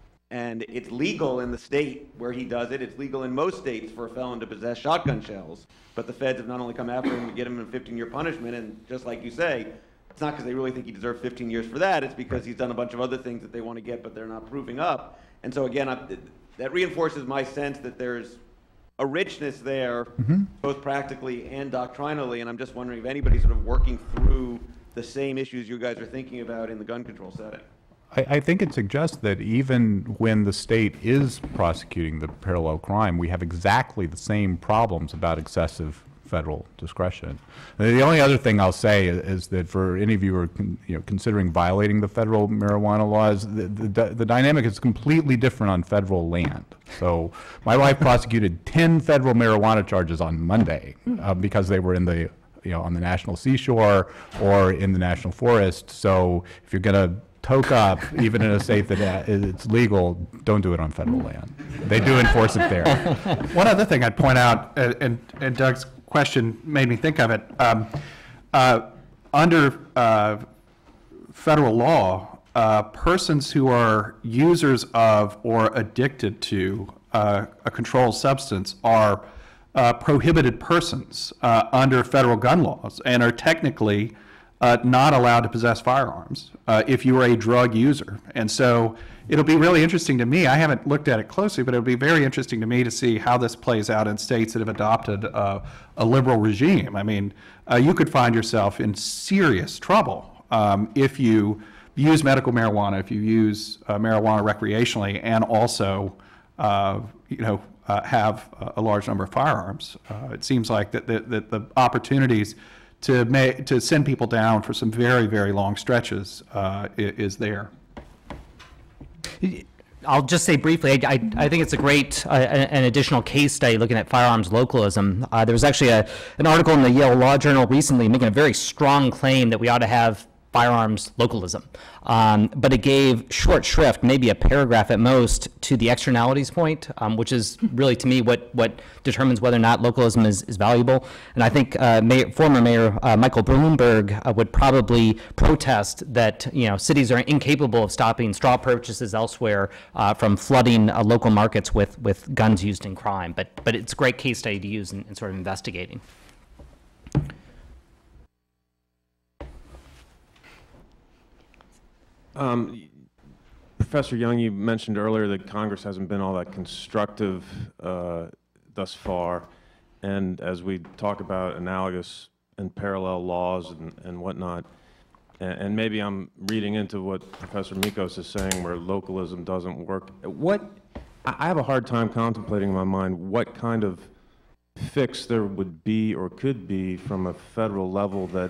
Speaker 9: And it's legal in the state where he does it. It's legal in most states for a felon to possess shotgun shells. But the feds have not only come after him to get him a fifteen-year punishment, and just like you say, it's not because they really think he deserves fifteen years for that. It's because he's done a bunch of other things that they want to get, but they're not proving up. And so again, I, that reinforces my sense that there's a richness there, mm-hmm. both practically and doctrinally. And I'm just wondering if anybody's sort of working through the same issues you guys are thinking about in the gun control setting.
Speaker 5: I, I think it suggests that even when the state is prosecuting the parallel crime, we have exactly the same problems about excessive federal discretion. The only other thing I'll say is, is that for any of you who are con, you know, considering violating the federal marijuana laws, the, the, the dynamic is completely different on federal land. So my wife prosecuted ten federal marijuana charges on Monday uh, because they were in the, you know, on the national seashore or in the national forest. So if you're going to toke up, even in a state that it's legal, don't do it on federal land. They do enforce it there.
Speaker 4: One other thing I'd point out, uh, and, and Doug's question made me think of it. Um, uh, under uh, federal law, uh, persons who are users of or addicted to uh, a controlled substance are uh, prohibited persons uh, under federal gun laws and are technically uh, not allowed to possess firearms uh, if you are a drug user. And so it'll be really interesting to me. I haven't looked at it closely, but it'll be very interesting to me to see how this plays out in states that have adopted uh, a liberal regime. I mean, uh, you could find yourself in serious trouble um, if you use medical marijuana, if you use uh, marijuana recreationally, and also, uh, you know, uh, have a large number of firearms. Uh, it seems like that the, the, the opportunities to make to send people down for some very, very long stretches uh, is there.
Speaker 6: I'll just say briefly, I, I think it's a great, uh, an additional case study looking at firearms localism. Uh, there was actually a, an article in the Yale Law Journal recently making a very strong claim that we ought to have firearms localism. Um, but it gave short shrift, maybe a paragraph at most, to the externalities point, um, which is really, to me, what, what determines whether or not localism is, is valuable. And I think uh, Mayor, former Mayor uh, Michael Bloomberg uh, would probably protest that, you know, cities are incapable of stopping straw purchases elsewhere uh, from flooding uh, local markets with, with guns used in crime. But, but it's a great case study to use in, in sort of investigating.
Speaker 10: Um, Professor Young, you mentioned earlier that Congress hasn't been all that constructive uh, thus far, and as we talk about analogous and parallel laws and, and whatnot, and, and maybe I'm reading into what Professor Mikos is saying where localism doesn't work. What, I have a hard time contemplating in my mind what kind of fix there would be or could be from a federal level that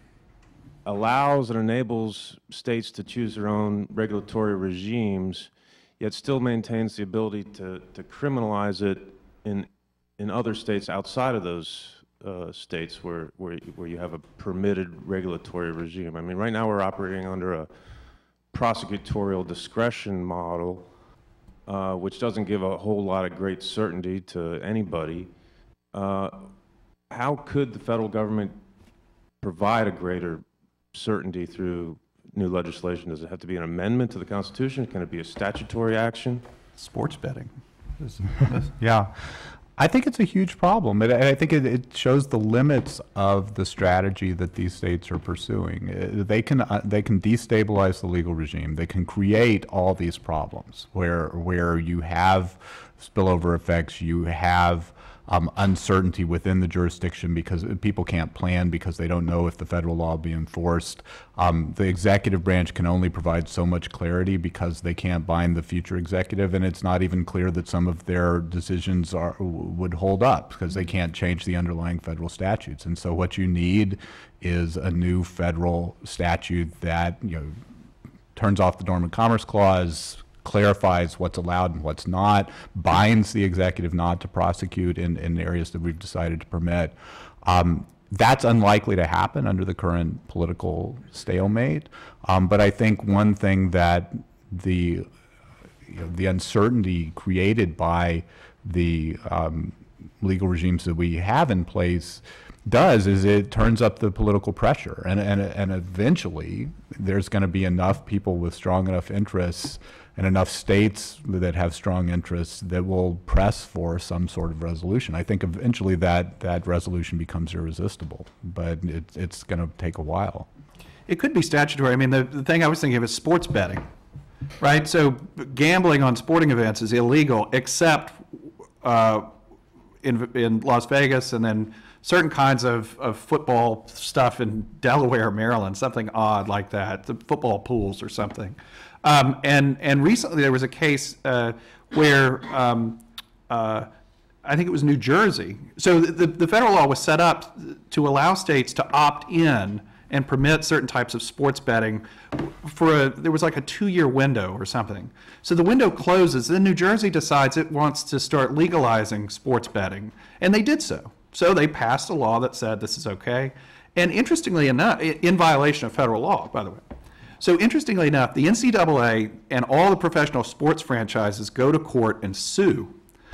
Speaker 10: allows and enables states to choose their own regulatory regimes, yet still maintains the ability to, to criminalize it in, in other states outside of those uh, states where, where, where you have a permitted regulatory regime. I mean, right now we're operating under a prosecutorial discretion model, uh, which doesn't give a whole lot of great certainty to anybody. Uh, how could the federal government provide a greater certainty through new legislation? Does it have to be an amendment to the Constitution? Can it be a statutory action?
Speaker 4: Sports betting.
Speaker 5: Yeah. I think it's a huge problem. And I think it, it shows the limits of the strategy that these states are pursuing. Uh, They can, uh, they can destabilize the legal regime. They can create all these problems where, where you have spillover effects, you have Um, uncertainty within the jurisdiction because people can't plan because they don't know if the federal law will be enforced. Um, the executive branch can only provide so much clarity because they can't bind the future executive, and it's not even clear that some of their decisions are, would hold up because they can't change the underlying federal statutes. And so what you need is a new federal statute that, you know, turns off the Dormant Commerce Clause, clarifies what's allowed and what's not, binds the executive not to prosecute in, in areas that we've decided to permit. Um, that's unlikely to happen under the current political stalemate. Um, but I think one thing that the, you know, the uncertainty created by the um, legal regimes that we have in place does is it turns up the political pressure, and, and, and eventually there's going to be enough people with strong enough interests and enough states that have strong interests that will press for some sort of resolution. I think eventually that, that resolution becomes irresistible, but it, it's going to take a while.
Speaker 4: It could be statutory. I mean, the, the thing I was thinking of is sports betting, right? So gambling on sporting events is illegal except uh, in, in Las Vegas, and then certain kinds of, of football stuff in Delaware, Maryland, something odd like that, the football pools or something. Um, and, and recently there was a case uh, where um, uh, I think it was New Jersey. So the, the federal law was set up to allow states to opt in and permit certain types of sports betting for a, there was like a two-year window or something. So the window closes, then New Jersey decides it wants to start legalizing sports betting, and they did so. So they passed a law that said this is okay. And interestingly enough, in violation of federal law, by the way. So interestingly enough, the N C double A and all the professional sports franchises go to court and sue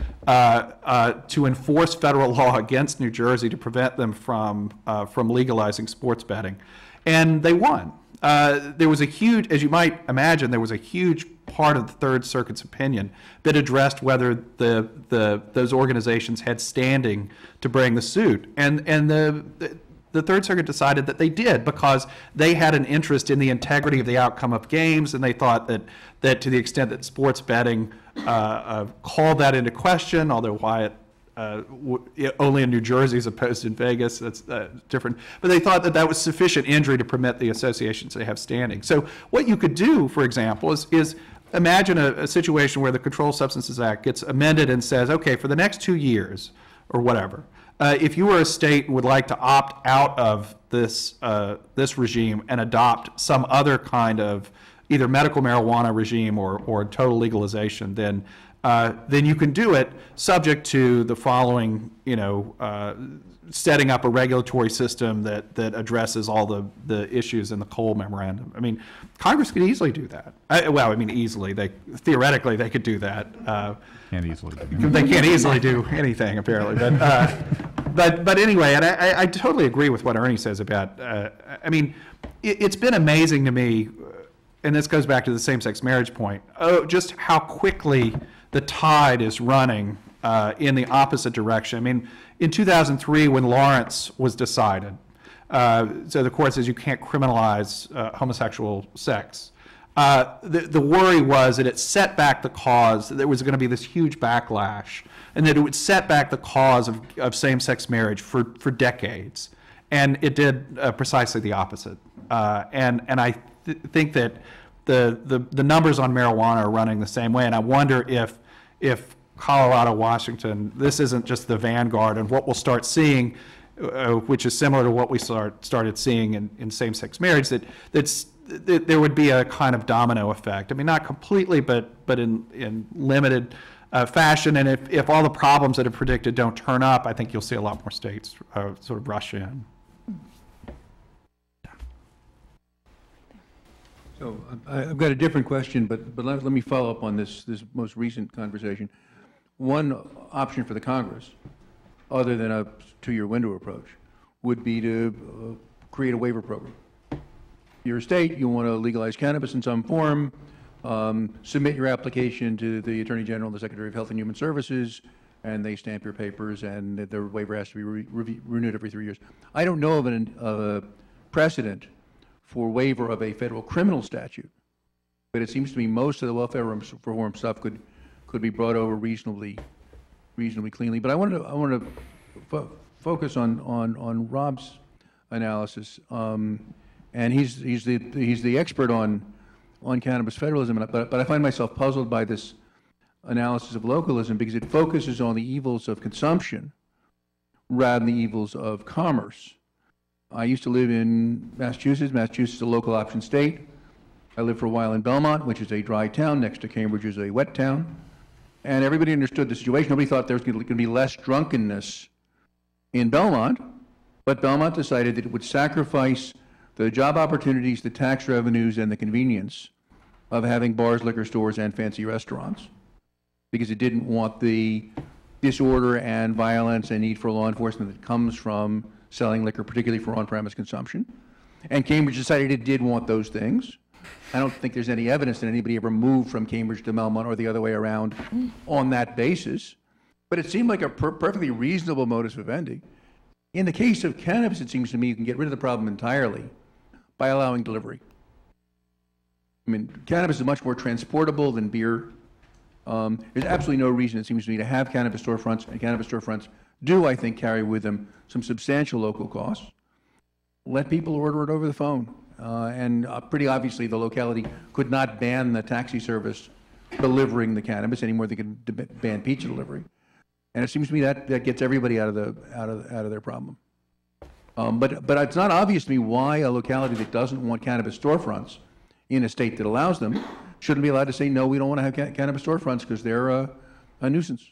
Speaker 4: uh, uh, to enforce federal law against New Jersey to prevent them from, uh, from legalizing sports betting. And they won. Uh, there was a huge, as you might imagine, there was a huge part of the Third Circuit's opinion that addressed whether the, the, those organizations had standing to bring the suit. And, and the, the The Third Circuit decided that they did because they had an interest in the integrity of the outcome of games, and they thought that, that to the extent that sports betting uh, uh, called that into question, although why it, uh, w only in New Jersey as opposed to in Vegas, that's uh, different. But they thought that that was sufficient injury to permit the associations to have standing. So what you could do, for example, is, is imagine a, a situation where the Controlled Substances Act gets amended and says, okay, for the next two years or whatever, Uh, if you were a state and would like to opt out of this, uh, this regime and adopt some other kind of either medical marijuana regime or, or total legalization, then, uh, then you can do it subject to the following, you know, uh, setting up a regulatory system that, that addresses all the, the issues in the Cole Memorandum. I mean, Congress could easily do that. I, well, I mean, easily. They, theoretically, they could do that. Uh,
Speaker 5: Can't easily do
Speaker 4: They can't easily do anything, apparently. But, uh, but, but anyway, and I, I totally agree with what Ernie says about, uh, I mean, it, it's been amazing to me, and this goes back to the same-sex marriage point, oh, just how quickly the tide is running uh, in the opposite direction. I mean, in two thousand three, when Lawrence was decided, uh, so the court says you can't criminalize uh, homosexual sex. Uh, the, the worry was that it set back the cause, that there was going to be this huge backlash, and that it would set back the cause of, of same-sex marriage for, for decades. And it did uh, precisely the opposite. Uh, and, and I th think that the, the, the numbers on marijuana are running the same way, and I wonder if, if Colorado, Washington, this isn't just the vanguard, and what we'll start seeing, uh, which is similar to what we start, started seeing in, in same-sex marriage, that that's, that there would be a kind of domino effect. I mean, not completely, but, but in, in limited uh, fashion, and if, if all the problems that are predicted don't turn up, I think you'll see a lot more states uh, sort of rush in.
Speaker 11: So I- I've got a different question, but, but let, let me follow up on this, this most recent conversation. One option for the Congress, other than a two-year window approach, would be to uh, create a waiver program. You're a state, you want to legalize cannabis in some form, um, submit your application to the Attorney General, the Secretary of Health and Human Services, and they stamp your papers, and the waiver has to be re re renewed every three years. I don't know of, an, of a precedent for waiver of a federal criminal statute, but it seems to me most of the welfare reform stuff could could be brought over reasonably reasonably cleanly. But I wanted to I wanted to fo focus on on on Rob's analysis, um, and he's he's the he's the expert on on cannabis federalism. But but I find myself puzzled by this analysis of localism because it focuses on the evils of consumption rather than the evils of commerce. I used to live in Massachusetts. Massachusetts is a local option state. I lived for a while in Belmont, which is a dry town. Next to Cambridge is a wet town. And everybody understood the situation. Nobody thought there was going to be less drunkenness in Belmont, but Belmont decided that it would sacrifice the job opportunities, the tax revenues, and the convenience of having bars, liquor stores, and fancy restaurants because it didn't want the disorder and violence and need for law enforcement that comes from selling liquor, particularly for on-premise consumption. And Cambridge decided it did want those things. I don't think there's any evidence that anybody ever moved from Cambridge to Belmont or the other way around on that basis. But it seemed like a per perfectly reasonable modus vivendi. In the case of cannabis, it seems to me you can get rid of the problem entirely by allowing delivery. I mean, cannabis is much more transportable than beer. Um, there's absolutely no reason, it seems to me, to have cannabis storefronts, and cannabis storefronts do, I think, carry with them some substantial local costs. Let people order it over the phone. Uh, and uh, pretty obviously the locality could not ban the taxi service delivering the cannabis any more than they could ban pizza delivery. And it seems to me that, that gets everybody out of, the, out of, out of their problem. Um, but, but it's not obvious to me why a locality that doesn't want cannabis storefronts in a state that allows them shouldn't be allowed to say, no, we don't want to have ca cannabis storefronts because they're uh, a nuisance.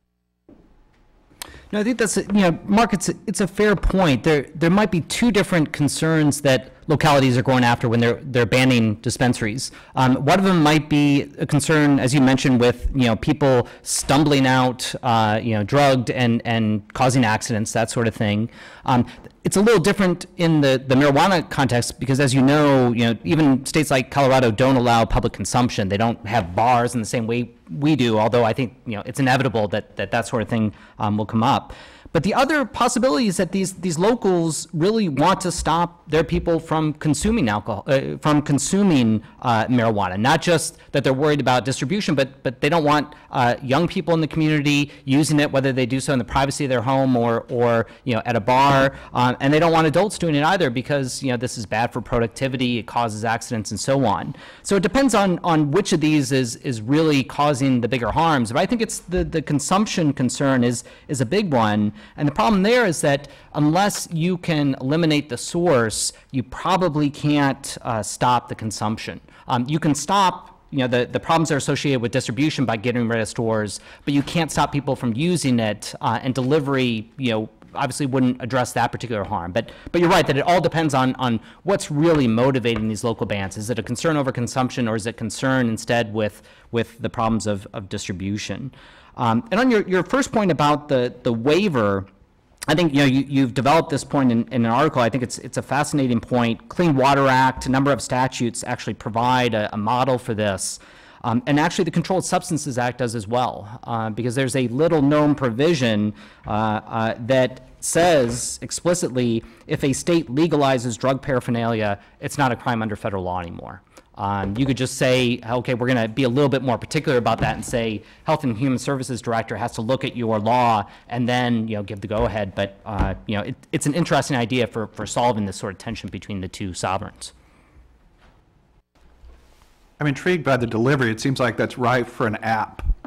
Speaker 6: No, I think that's, a, you know, Mark, it's a, it's a fair point. There, there might be two different concerns that localities are going after when they're, they're banning dispensaries. Um, one of them might be a concern, as you mentioned, with, you know, people stumbling out, uh, you know, drugged and, and causing accidents, that sort of thing. Um, it's a little different in the, the marijuana context because, as you know, you know, even states like Colorado don't allow public consumption. They don't have bars in the same way we do, although I think, you know, it's inevitable that that, that sort of thing um, will come up. But the other possibility is that these these locals really want to stop their people from consuming alcohol, uh, from consuming uh, marijuana. Not just that they're worried about distribution, but but they don't want uh, young people in the community using it, whether they do so in the privacy of their home or or you know at a bar, um, and they don't want adults doing it either because you know this is bad for productivity, it causes accidents, and so on. So it depends on on which of these is is really causing the bigger harms. But I think it's the the consumption concern is is a big one. And the problem there is that unless you can eliminate the source, you probably can't uh, stop the consumption. Um, you can stop, you know, the, the problems that are associated with distribution by getting rid of stores, but you can't stop people from using it, uh, and delivery, you know, obviously wouldn't address that particular harm. But but you're right that it all depends on on what's really motivating these local bans. Is it a concern over consumption, or is it concern instead with with the problems of, of distribution? Um, and on your, your first point about the, the waiver, I think you know you, you've developed this point in, in an article. I think it's it's a fascinating point. Clean Water Act, a number of statutes actually provide a, a model for this, um, and actually the Controlled Substances Act does as well, uh, because there's a little known provision uh, uh, that says explicitly if a state legalizes drug paraphernalia, it's not a crime under federal law anymore. Um, you could just say, okay, we're going to be a little bit more particular about that and say Health and Human Services Director has to look at your law and then, you know, give the go-ahead. But, uh, you know, it, it's an interesting idea for, for solving this sort of tension between the two sovereigns.
Speaker 4: I'm intrigued by the delivery. It seems like that's ripe for an app.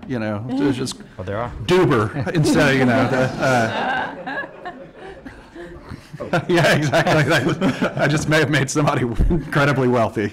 Speaker 4: you know, it's just
Speaker 6: Well, there are.
Speaker 4: Duber instead of, you know, the, uh, yeah, exactly. I just may have made somebody incredibly wealthy.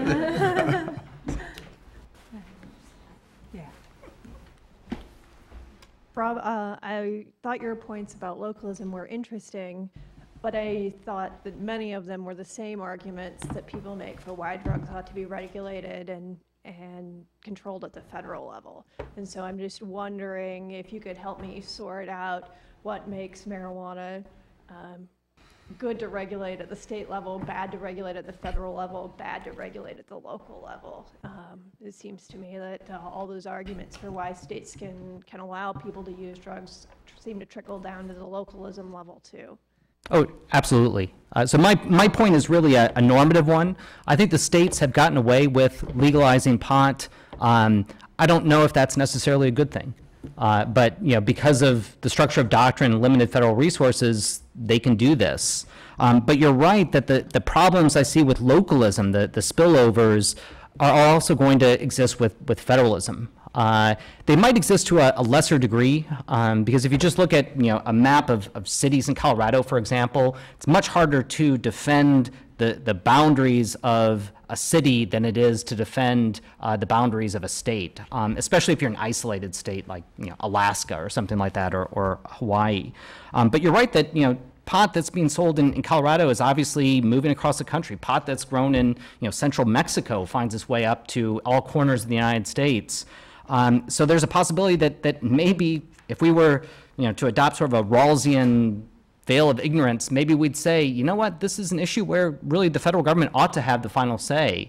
Speaker 12: Rob, uh, I thought your points about localism were interesting, but I thought that many of them were the same arguments that people make for why drugs ought to be regulated and and controlled at the federal level. And so I'm just wondering if you could help me sort out what makes marijuana um, good to regulate at the state level, bad to regulate at the federal level, bad to regulate at the local level. Um, it seems to me that uh, all those arguments for why states can, can allow people to use drugs seem to trickle down to the localism level too.
Speaker 6: Oh, absolutely. Uh, so my, my point is really a, a normative one. I think the states have gotten away with legalizing pot. Um, I don't know if that's necessarily a good thing. Uh, but, you know, because of the structure of doctrine and limited federal resources, they can do this. Um, but you're right that the, the problems I see with localism, the, the spillovers, are also going to exist with, with federalism. Uh, they might exist to a, a lesser degree, um, because if you just look at, you know, a map of, of cities in Colorado, for example, it's much harder to defend the, the boundaries of a city than it is to defend uh, the boundaries of a state, um, especially if you're an isolated state like, you know, Alaska or something like that, or, or Hawaii. Um, but you're right that, you know, pot that's being sold in, in Colorado is obviously moving across the country. Pot that's grown in, you know, central Mexico finds its way up to all corners of the United States. Um, so there's a possibility that, that maybe if we were, you know, to adopt sort of a Rawlsian veil of ignorance, maybe we'd say, you know what, this is an issue where really the federal government ought to have the final say.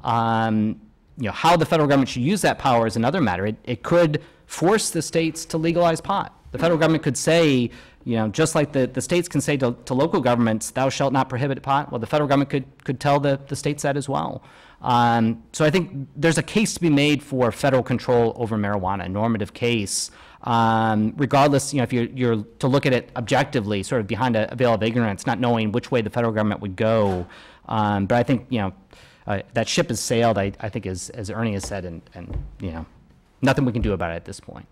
Speaker 6: Um, you know, how the federal government should use that power is another matter. It, it could force the states to legalize pot. The federal government could say, you know, just like the, the states can say to, to local governments, thou shalt not prohibit pot, well, the federal government could, could tell the, the states that as well. Um, so I think there's a case to be made for federal control over marijuana, a normative case, um, regardless, you know, if you're, you're to look at it objectively, sort of behind a, a veil of ignorance, not knowing which way the federal government would go. Um, but I think, you know, uh, that ship has sailed, I, I think, as, as Ernie has said, and, and, you know, nothing we can do about it at this point.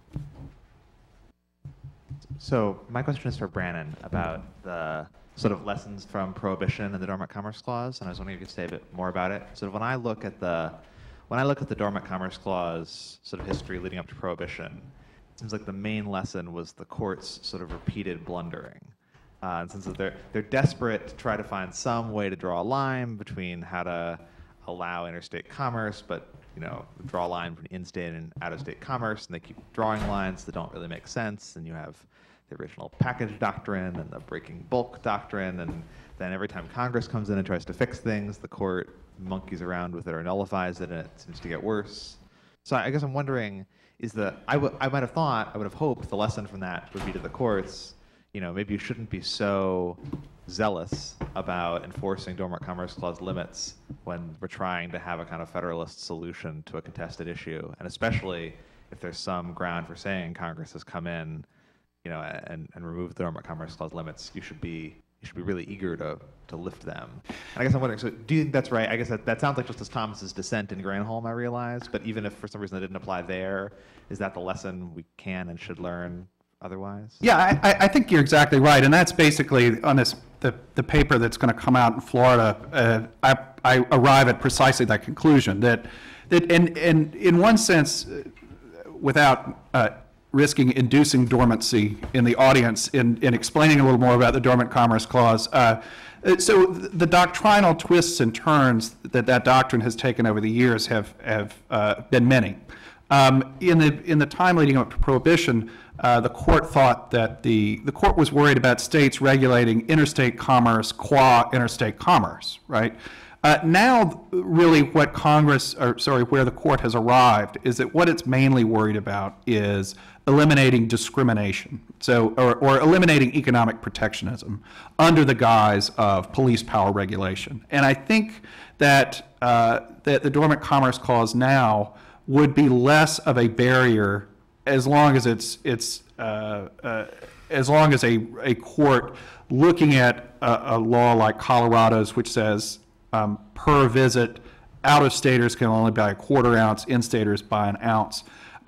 Speaker 13: So my question is for Brannon about the sort of lessons from Prohibition and the Dormant Commerce Clause, and I was wondering if you could say a bit more about it. So when I look at the when I look at the Dormant Commerce Clause sort of history leading up to Prohibition, it seems like the main lesson was the court's sort of repeated blundering. Uh, and since they're they're desperate to try to find some way to draw a line between how to allow interstate commerce, but you know, draw a line between in-state and out-of-state commerce, and they keep drawing lines that don't really make sense, and you have the original package doctrine and the breaking bulk doctrine, and then every time Congress comes in and tries to fix things, the court monkeys around with it or nullifies it, and it seems to get worse. So I guess I'm wondering, is the, I, w I might have thought, I would have hoped the lesson from that would be to the courts, you know, maybe you shouldn't be so zealous about enforcing Dormant Commerce Clause limits when we're trying to have a kind of federalist solution to a contested issue, and especially if there's some ground for saying Congress has come in, you know, and, and remove the Dormant Commerce Clause limits, you should be you should be really eager to to lift them. And I guess I'm wondering, so do you think that's right? I guess that, that sounds like Justice Thomas's dissent in Granholm, I realize, but even if for some reason it didn't apply there, is that the lesson we can and should learn otherwise?
Speaker 4: Yeah, I, I think you're exactly right, and that's basically on this the, the paper that's going to come out in Florida. Uh, I, I arrive at precisely that conclusion, that that and and in one sense, uh, without uh, risking inducing dormancy in the audience in, in explaining a little more about the Dormant Commerce Clause. Uh, so the doctrinal twists and turns that that doctrine has taken over the years have, have uh, been many. Um, in, the, in the time leading up to Prohibition, uh, the court thought that the, the court was worried about states regulating interstate commerce qua interstate commerce, right? Uh, now, really what Congress, or sorry, where the court has arrived is that what it's mainly worried about is eliminating discrimination, so or, or eliminating economic protectionism under the guise of police power regulation. And I think that uh, that the Dormant Commerce Clause now would be less of a barrier as long as it's it's uh, uh, as long as a a court looking at a, a law like Colorado's, which says um, per visit, out-of-staters can only buy a quarter ounce, in-staters buy an ounce.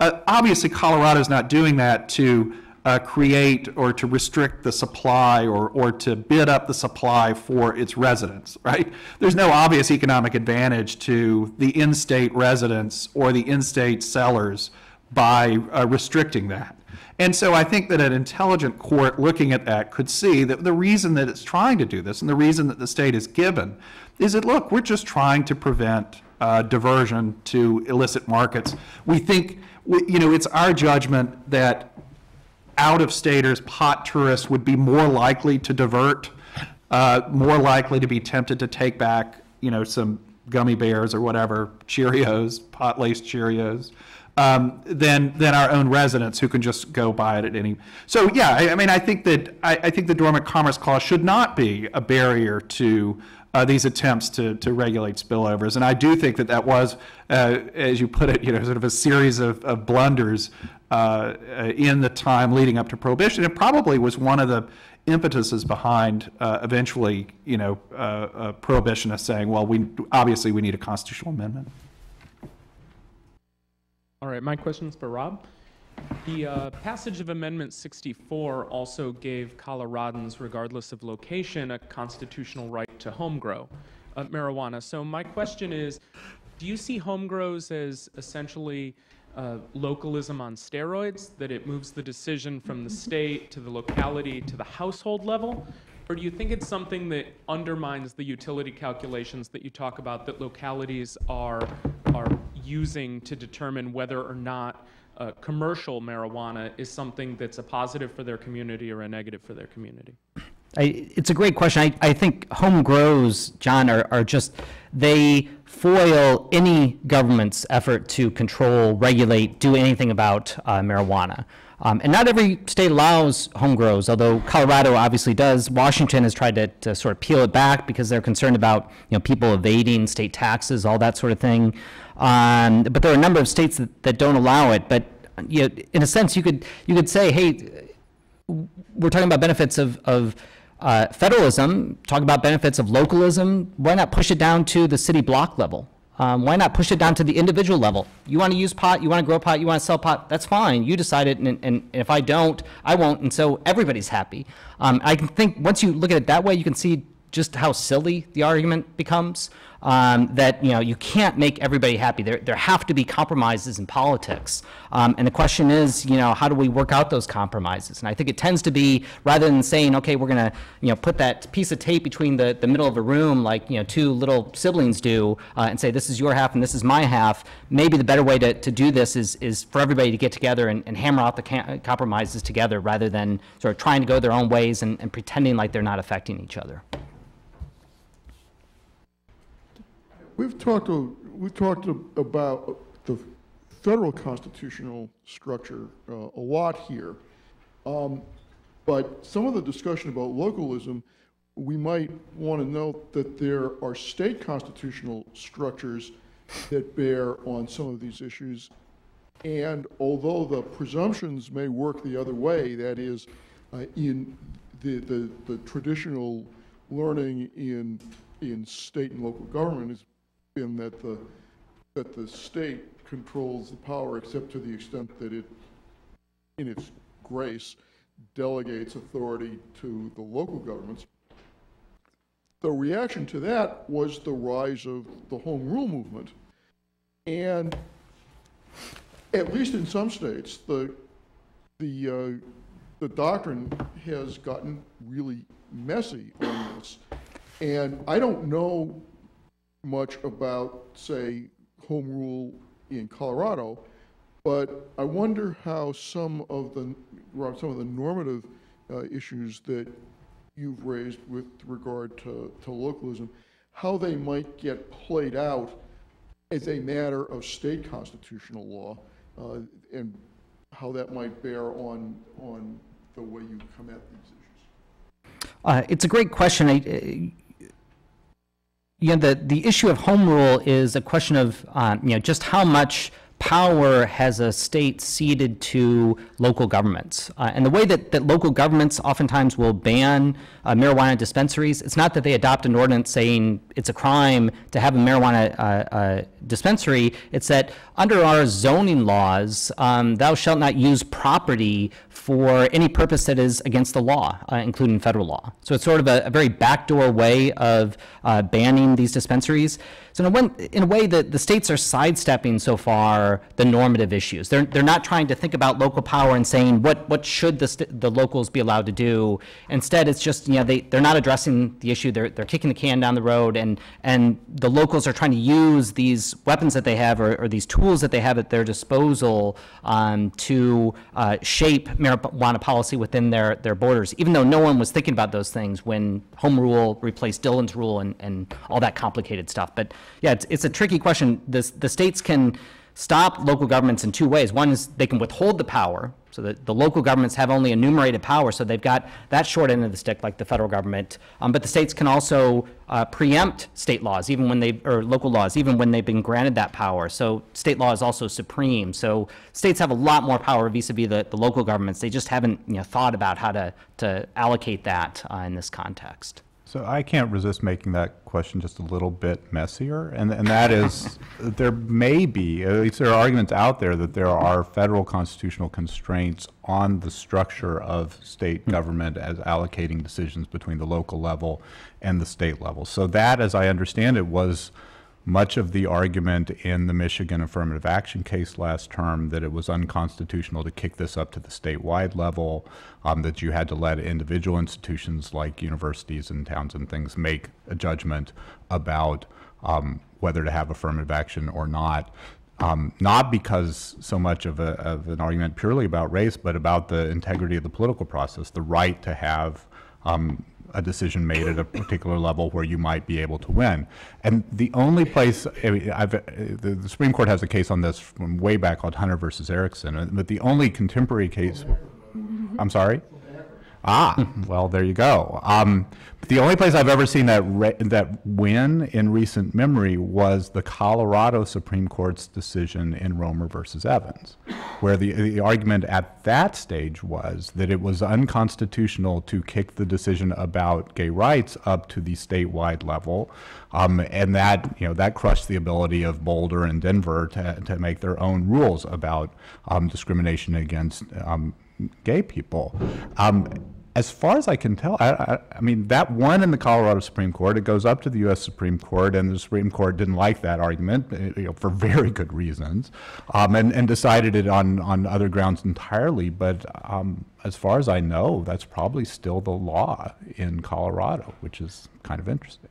Speaker 4: uh, obviously Colorado's not doing that to uh, create or to restrict the supply or, or to bid up the supply for its residents, right? There's no obvious economic advantage to the in-state residents or the in-state sellers by uh, restricting that. And so I think that an intelligent court looking at that could see that the reason that it's trying to do this and the reason that the state is given is that, look, we're just trying to prevent uh, diversion to illicit markets. We think, we, you know, it's our judgment that out-of-staters, pot tourists would be more likely to divert, uh, more likely to be tempted to take back, you know, some gummy bears or whatever, Cheerios, pot-laced Cheerios, um, than than our own residents who can just go buy it at any. So yeah, I, I mean, I think that I, I think the Dormant Commerce Clause should not be a barrier to uh, these attempts to to regulate spillovers, and I do think that that was, uh, as you put it, you know, sort of a series of, of blunders uh, in the time leading up to Prohibition. It probably was one of the impetuses behind uh, eventually, you know, uh, uh, prohibitionists saying, well, we obviously we need a constitutional amendment.
Speaker 14: All right, my question's for Rob. The uh, passage of Amendment sixty-four also gave Coloradans, regardless of location, a constitutional right to home grow uh, marijuana. So my question is, do you see home grows as essentially uh, localism on steroids, that it moves the decision from the state to the locality to the household level? Or do you think it's something that undermines the utility calculations that you talk about that localities are, are using to determine whether or not uh, commercial marijuana is something that's a positive for their community or a negative for their community?
Speaker 6: I, it's a great question. I, I think home grows, John, are, are just, they foil any government's effort to control, regulate, do anything about uh, marijuana. Um, and not every state allows home grows, although Colorado obviously does. Washington has tried to, to sort of peel it back because they're concerned about, you know, people evading state taxes, all that sort of thing. Um, but there are a number of states that, that don't allow it. But you know, in a sense, you could you could say, hey, we're talking about benefits of, of uh, federalism, talk about benefits of localism. Why not push it down to the city block level? Um, why not push it down to the individual level? You want to use pot, you want to grow pot, you want to sell pot, that's fine. You decide it, and, and, and if I don't, I won't, and so everybody's happy. Um, I can think, once you look at it that way, you can see just how silly the argument becomes, um, that, you know, you can't make everybody happy. There, there have to be compromises in politics. Um, and the question is, you know, how do we work out those compromises? And I think it tends to be, rather than saying, okay, we're going to, you know, put that piece of tape between the, the middle of a room like, you know, two little siblings do, uh, and say, this is your half and this is my half, maybe the better way to, to do this is, is for everybody to get together and, and hammer out the ca- compromises together, rather than sort of trying to go their own ways and, and pretending like they're not affecting each other.
Speaker 15: We've talked, we've talked about the federal constitutional structure uh, a lot here, um, but some of the discussion about localism, we might want to note that there are state constitutional structures that bear on some of these issues, and although the presumptions may work the other way, that is, uh, in the, the, the traditional learning in, in state and local government is in that the that the state controls the power, except to the extent that it, in its grace, delegates authority to the local governments. The reaction to that was the rise of the home rule movement, and at least in some states, the the uh, the doctrine has gotten really messy on this, and I don't know much about, say, home rule in Colorado, but I wonder how some of the some of the normative uh, issues that you've raised with regard to, to localism, how they might get played out as a matter of state constitutional law, uh, and how that might bear on on the way you come at these issues.
Speaker 6: Uh, it's a great question. I, uh, You know, the, the issue of home rule is a question of, um, you know, just how much power has a state ceded to local governments. Uh, and the way that, that local governments oftentimes will ban uh, marijuana dispensaries, it's not that they adopt an ordinance saying it's a crime to have a marijuana uh, uh, dispensary, it's that under our zoning laws, um, thou shalt not use property for any purpose that is against the law, uh, including federal law. So it's sort of a, a very backdoor way of uh, banning these dispensaries. So in a, way, in a way that the states are sidestepping so far the normative issues. They're, they're not trying to think about local power and saying what, what should the, st the locals be allowed to do. Instead, it's just, you know, they, they're not addressing the issue. They're, they're kicking the can down the road, and, and the locals are trying to use these weapons that they have or, or these tools that they have at their disposal um, to uh, shape marijuana policy within their, their borders, even though no one was thinking about those things when home rule replaced Dillon's rule and, and all that complicated stuff. But yeah, it's, it's a tricky question. The, the states can stop local governments in two ways. One is they can withhold the power, so that the local governments have only enumerated power, so they've got that short end of the stick like the federal government. Um, but the states can also uh, preempt state laws, even when they, or local laws, even when they've been granted that power. So state law is also supreme. So states have a lot more power vis-a-vis the, the local governments. They just haven't, you know, thought about how to, to allocate that uh, in this context.
Speaker 5: So I can't resist making that question just a little bit messier, and, and that is that there may be, at least there are arguments out there that there are federal constitutional constraints on the structure of state government as allocating decisions between the local level and the state level. So that, as I understand it, was much of the argument in the Michigan affirmative action case last term, that it was unconstitutional to kick this up to the statewide level, um, that you had to let individual institutions like universities and towns and things make a judgment about um, whether to have affirmative action or not. Um, not because so much of, a, of an argument purely about race, but about the integrity of the political process, the right to have um, a decision made at a particular level where you might be able to win. And the only place, I mean, I've, the, the Supreme Court has a case on this from way back called Hunter versus Erickson, but the only contemporary case, I'm sorry? Ah, well, there you go. Um, the only place I've ever seen that re that win in recent memory was the Colorado Supreme Court's decision in Romer versus Evans, where the, the argument at that stage was that it was unconstitutional to kick the decision about gay rights up to the statewide level, um, and that, you know, that crushed the ability of Boulder and Denver to, to make their own rules about um, discrimination against um, gay people. Um, As far as I can tell, I, I, I mean, that won in the Colorado Supreme Court. It goes up to the U S Supreme Court, and the Supreme Court didn't like that argument, you know, for very good reasons, um, and, and decided it on, on other grounds entirely. But um, as far as I know, that's probably still the law in Colorado, which is kind of interesting.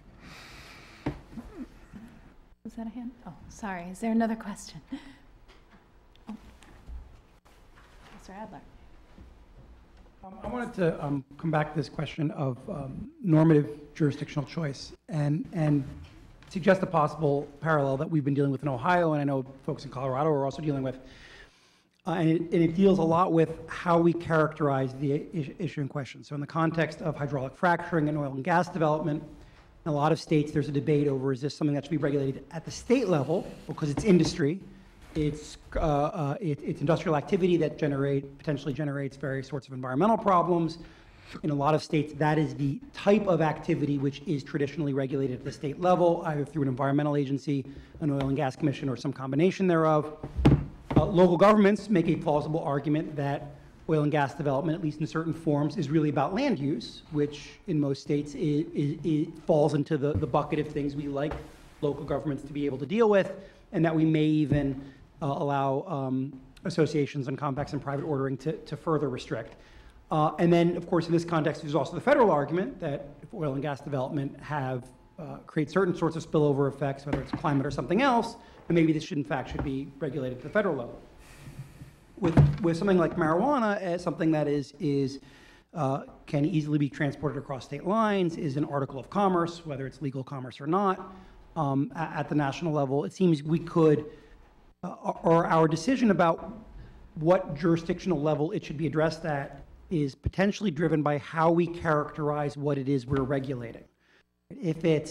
Speaker 3: Was that a hand? Oh, sorry. Is there another question? Oh. Mister Adler.
Speaker 1: Um, I wanted to um, come back to this question of um, normative jurisdictional choice and, and suggest a possible parallel that we've been dealing with in Ohio, and I know folks in Colorado are also dealing with. Uh, and, it, and it deals a lot with how we characterize the issue in question. So in the context of hydraulic fracturing and oil and gas development, in a lot of states there's a debate over, is this something that should be regulated at the state level because it's industry, It's, uh, uh, it, it's industrial activity that generate, potentially generates various sorts of environmental problems. In a lot of states, that is the type of activity which is traditionally regulated at the state level, either through an environmental agency, an oil and gas commission, or some combination thereof. Uh, local governments make a plausible argument that oil and gas development, at least in certain forms, is really about land use, which in most states it, it, it falls into the, the bucket of things we like local governments to be able to deal with, and that we may even uh, allow um, associations and compacts and private ordering to, to further restrict. Uh, and then, of course, in this context, there's also the federal argument that if oil and gas development have uh, create certain sorts of spillover effects, whether it's climate or something else, then maybe this should, in fact, should be regulated at the federal level. With, with something like marijuana as something that is, is uh, can easily be transported across state lines, is an article of commerce, whether it's legal commerce or not, um, at, at the national level, it seems we could, uh, or our decision about what jurisdictional level it should be addressed at is potentially driven by how we characterize what it is we're regulating. If it's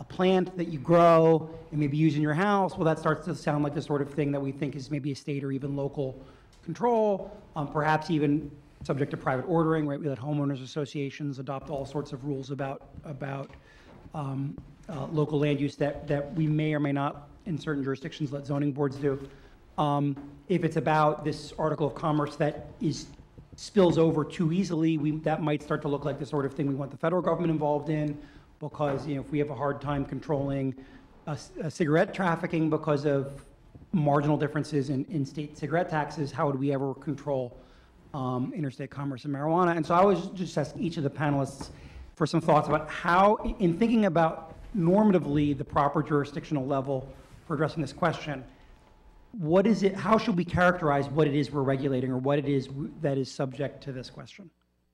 Speaker 1: a plant that you grow and maybe use in your house, well, that starts to sound like the sort of thing that we think is maybe a state or even local control, um, perhaps even subject to private ordering, right? We let homeowners associations adopt all sorts of rules about, about um, uh, local land use that, that we may or may not, in certain jurisdictions, let zoning boards do. Um, if it's about this article of commerce that is spills over too easily, we, that might start to look like the sort of thing we want the federal government involved in, because, you know, if we have a hard time controlling uh, uh, cigarette trafficking because of marginal differences in, in state cigarette taxes, how would we ever control um, interstate commerce in marijuana? And so I was just ask each of the panelists for some thoughts about how, in thinking about normatively the proper jurisdictional level for addressing this question, what is it, how should we characterize what it is we're regulating or what it is that is subject to this question?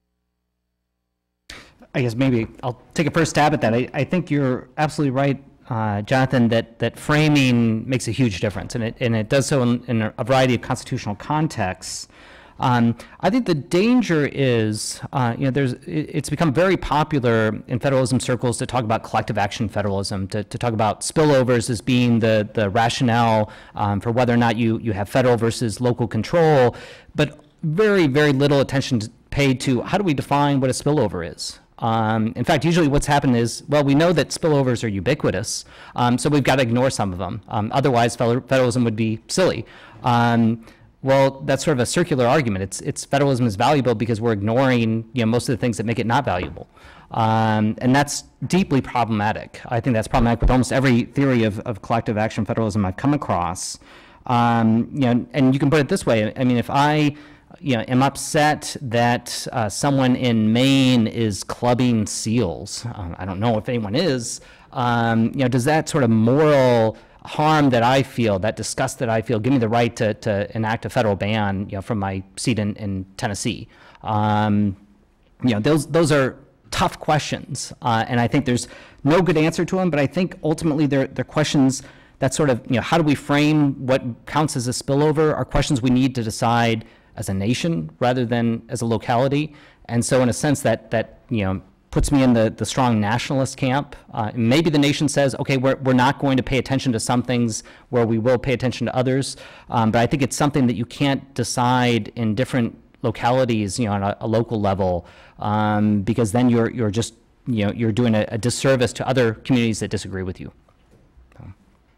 Speaker 6: I guess maybe I'll take a first stab at that. I, I think you're absolutely right, uh, Jonathan, that, that framing makes a huge difference, and it, and it does so in, in a variety of constitutional contexts. Um, I think the danger is, uh, you know, there's, it, it's become very popular in federalism circles to talk about collective action federalism, to, to talk about spillovers as being the, the rationale um, for whether or not you, you have federal versus local control, but very, very little attention paid to how do we define what a spillover is. Um, in fact, usually what's happened is, well, we know that spillovers are ubiquitous, um, so we've got to ignore some of them. Um, otherwise, federalism would be silly. Um, Well, that's sort of a circular argument. It's, it's federalism is valuable because we're ignoring, you know, most of the things that make it not valuable. Um, and that's deeply problematic. I think that's problematic with almost every theory of, of collective action federalism I've come across. Um, you know, and you can put it this way. I mean, if I, you know, am upset that uh, someone in Maine is clubbing seals, um, I don't know if anyone is, um, you know, does that sort of moral harm that I feel, that disgust that I feel, give me the right to, to enact a federal ban, you know, from my seat in, in Tennessee? Um, you know, those, those are tough questions, uh, and I think there's no good answer to them, but I think ultimately they're, they're questions that sort of, you know, how do we frame what counts as a spillover are questions we need to decide as a nation rather than as a locality. And so in a sense that, that you know, puts me in the, the strong nationalist camp. Uh, maybe the nation says, okay, we're, we're not going to pay attention to some things where we will pay attention to others. Um, but I think it's something that you can't decide in different localities, you know, on a, a local level, um, because then you're, you're just, you know, you're doing a, a disservice to other communities that disagree with you. So.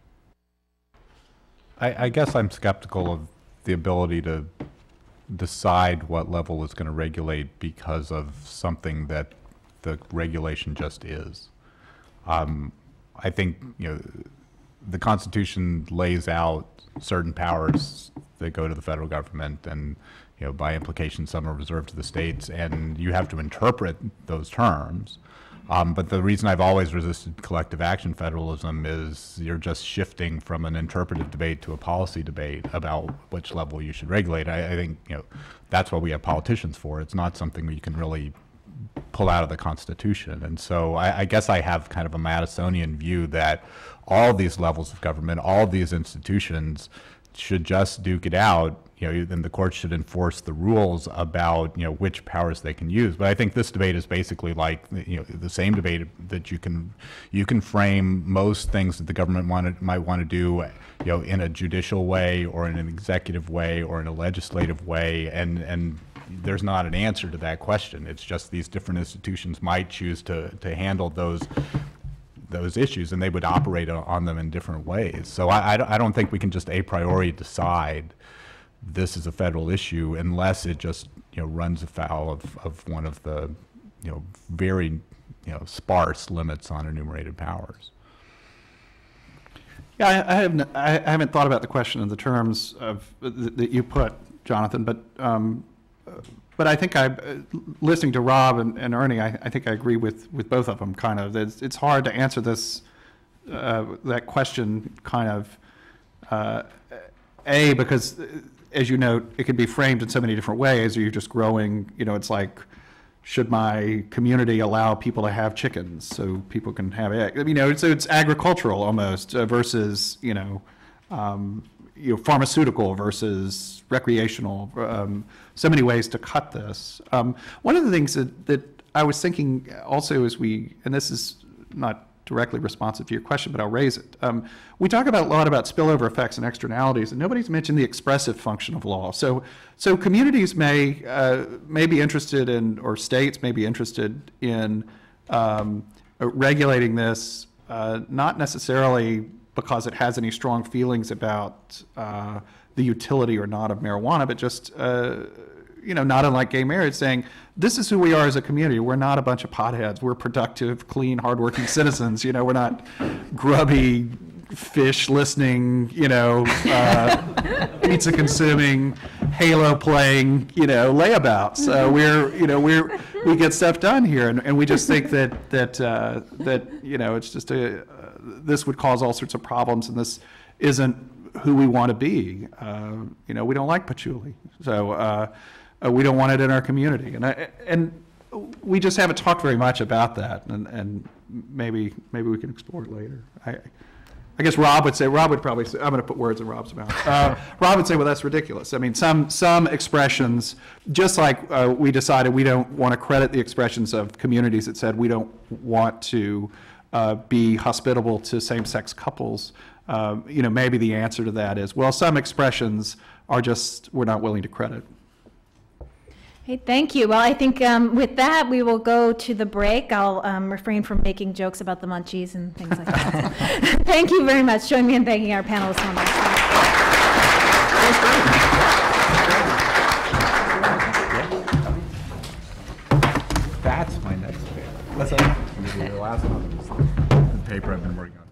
Speaker 5: I, I guess I'm skeptical of the ability to decide what level is going to regulate because of something that the regulation just is. Um, I think, you know, the Constitution lays out certain powers that go to the federal government, and, you know, by implication, some are reserved to the states, and you have to interpret those terms. Um, but the reason I've always resisted collective action federalism is you're just shifting from an interpretive debate to a policy debate about which level you should regulate. I, I think, you know, that's what we have politicians for. It's not something we can really pull out of the Constitution. And so I, I guess I have kind of a Madisonian view that all these levels of government, all these institutions should just duke it out, you know, then the courts should enforce the rules about, you know, which powers they can use. But I think this debate is basically like, you know, the same debate that you can, you can frame most things that the government wanted, might want to do, you know, in a judicial way or in an executive way or in a legislative way, and, and there's not an answer to that question. It's just these different institutions might choose to, to handle those those issues, and they would operate on them in different ways. So I, I don't think we can just a priori decide this is a federal issue unless it just, you know, runs afoul of, of one of the, you know, very, you know, sparse limits on enumerated powers.
Speaker 4: Yeah, I, I, haven't, I haven't thought about the question in the terms of th that you put, Jonathan, but um, but I think I, uh, listening to Rob and, and Ernie, I, I think I agree with, with both of them, kind of. It's, it's hard to answer this, uh, that question, kind of, uh, A, because, as you note, it can be framed in so many different ways. Are you just growing, you know, it's like, should my community allow people to have chickens so people can have eggs? You know, so it's agricultural almost uh, versus, you know, um, you know, pharmaceutical versus recreational, um, so many ways to cut this. Um, one of the things that, that I was thinking also as we, and this is not directly responsive to your question, but I'll raise it. Um, we talk about a lot about spillover effects and externalities, and nobody's mentioned the expressive function of law. So, so communities may uh, may be interested in, or states may be interested in um, regulating this, uh, not necessarily because it has any strong feelings about uh, the utility or not of marijuana, but just uh, you know, not unlike gay marriage, saying, this is who we are as a community. We're not a bunch of potheads. We're productive, clean, hardworking citizens. You know, we're not grubby, fish-listening, you know, uh, pizza-consuming, Halo-playing, you know, layabouts. Uh, we're, you know, we're, we get stuff done here, and, and we just think that, that, uh, that, you know, it's just a, uh, this would cause all sorts of problems, and this isn't who we want to be. Uh, you know, we don't like patchouli. So, uh, Uh, we don't want it in our community, and I, and we just haven't talked very much about that, and, and maybe maybe we can explore it later. I, I guess Rob would say, Rob would probably say, I'm going to put words in Rob's mouth. Uh, Rob would say, well, that's ridiculous. I mean, some some expressions, just like uh, we decided we don't want to credit the expressions of communities that said we don't want to uh, be hospitable to same-sex couples. Um, you know, maybe the answer to that is, well, some expressions are just we're not willing to credit.
Speaker 3: Hey, thank you. Well, I think um, with that, we will go to the break. I'll um, refrain from making jokes about the munchies and things like that. Thank you very much. Join me in thanking our panelists on that.
Speaker 5: That's my next bit. What's that? The last one is the paper I've been working on.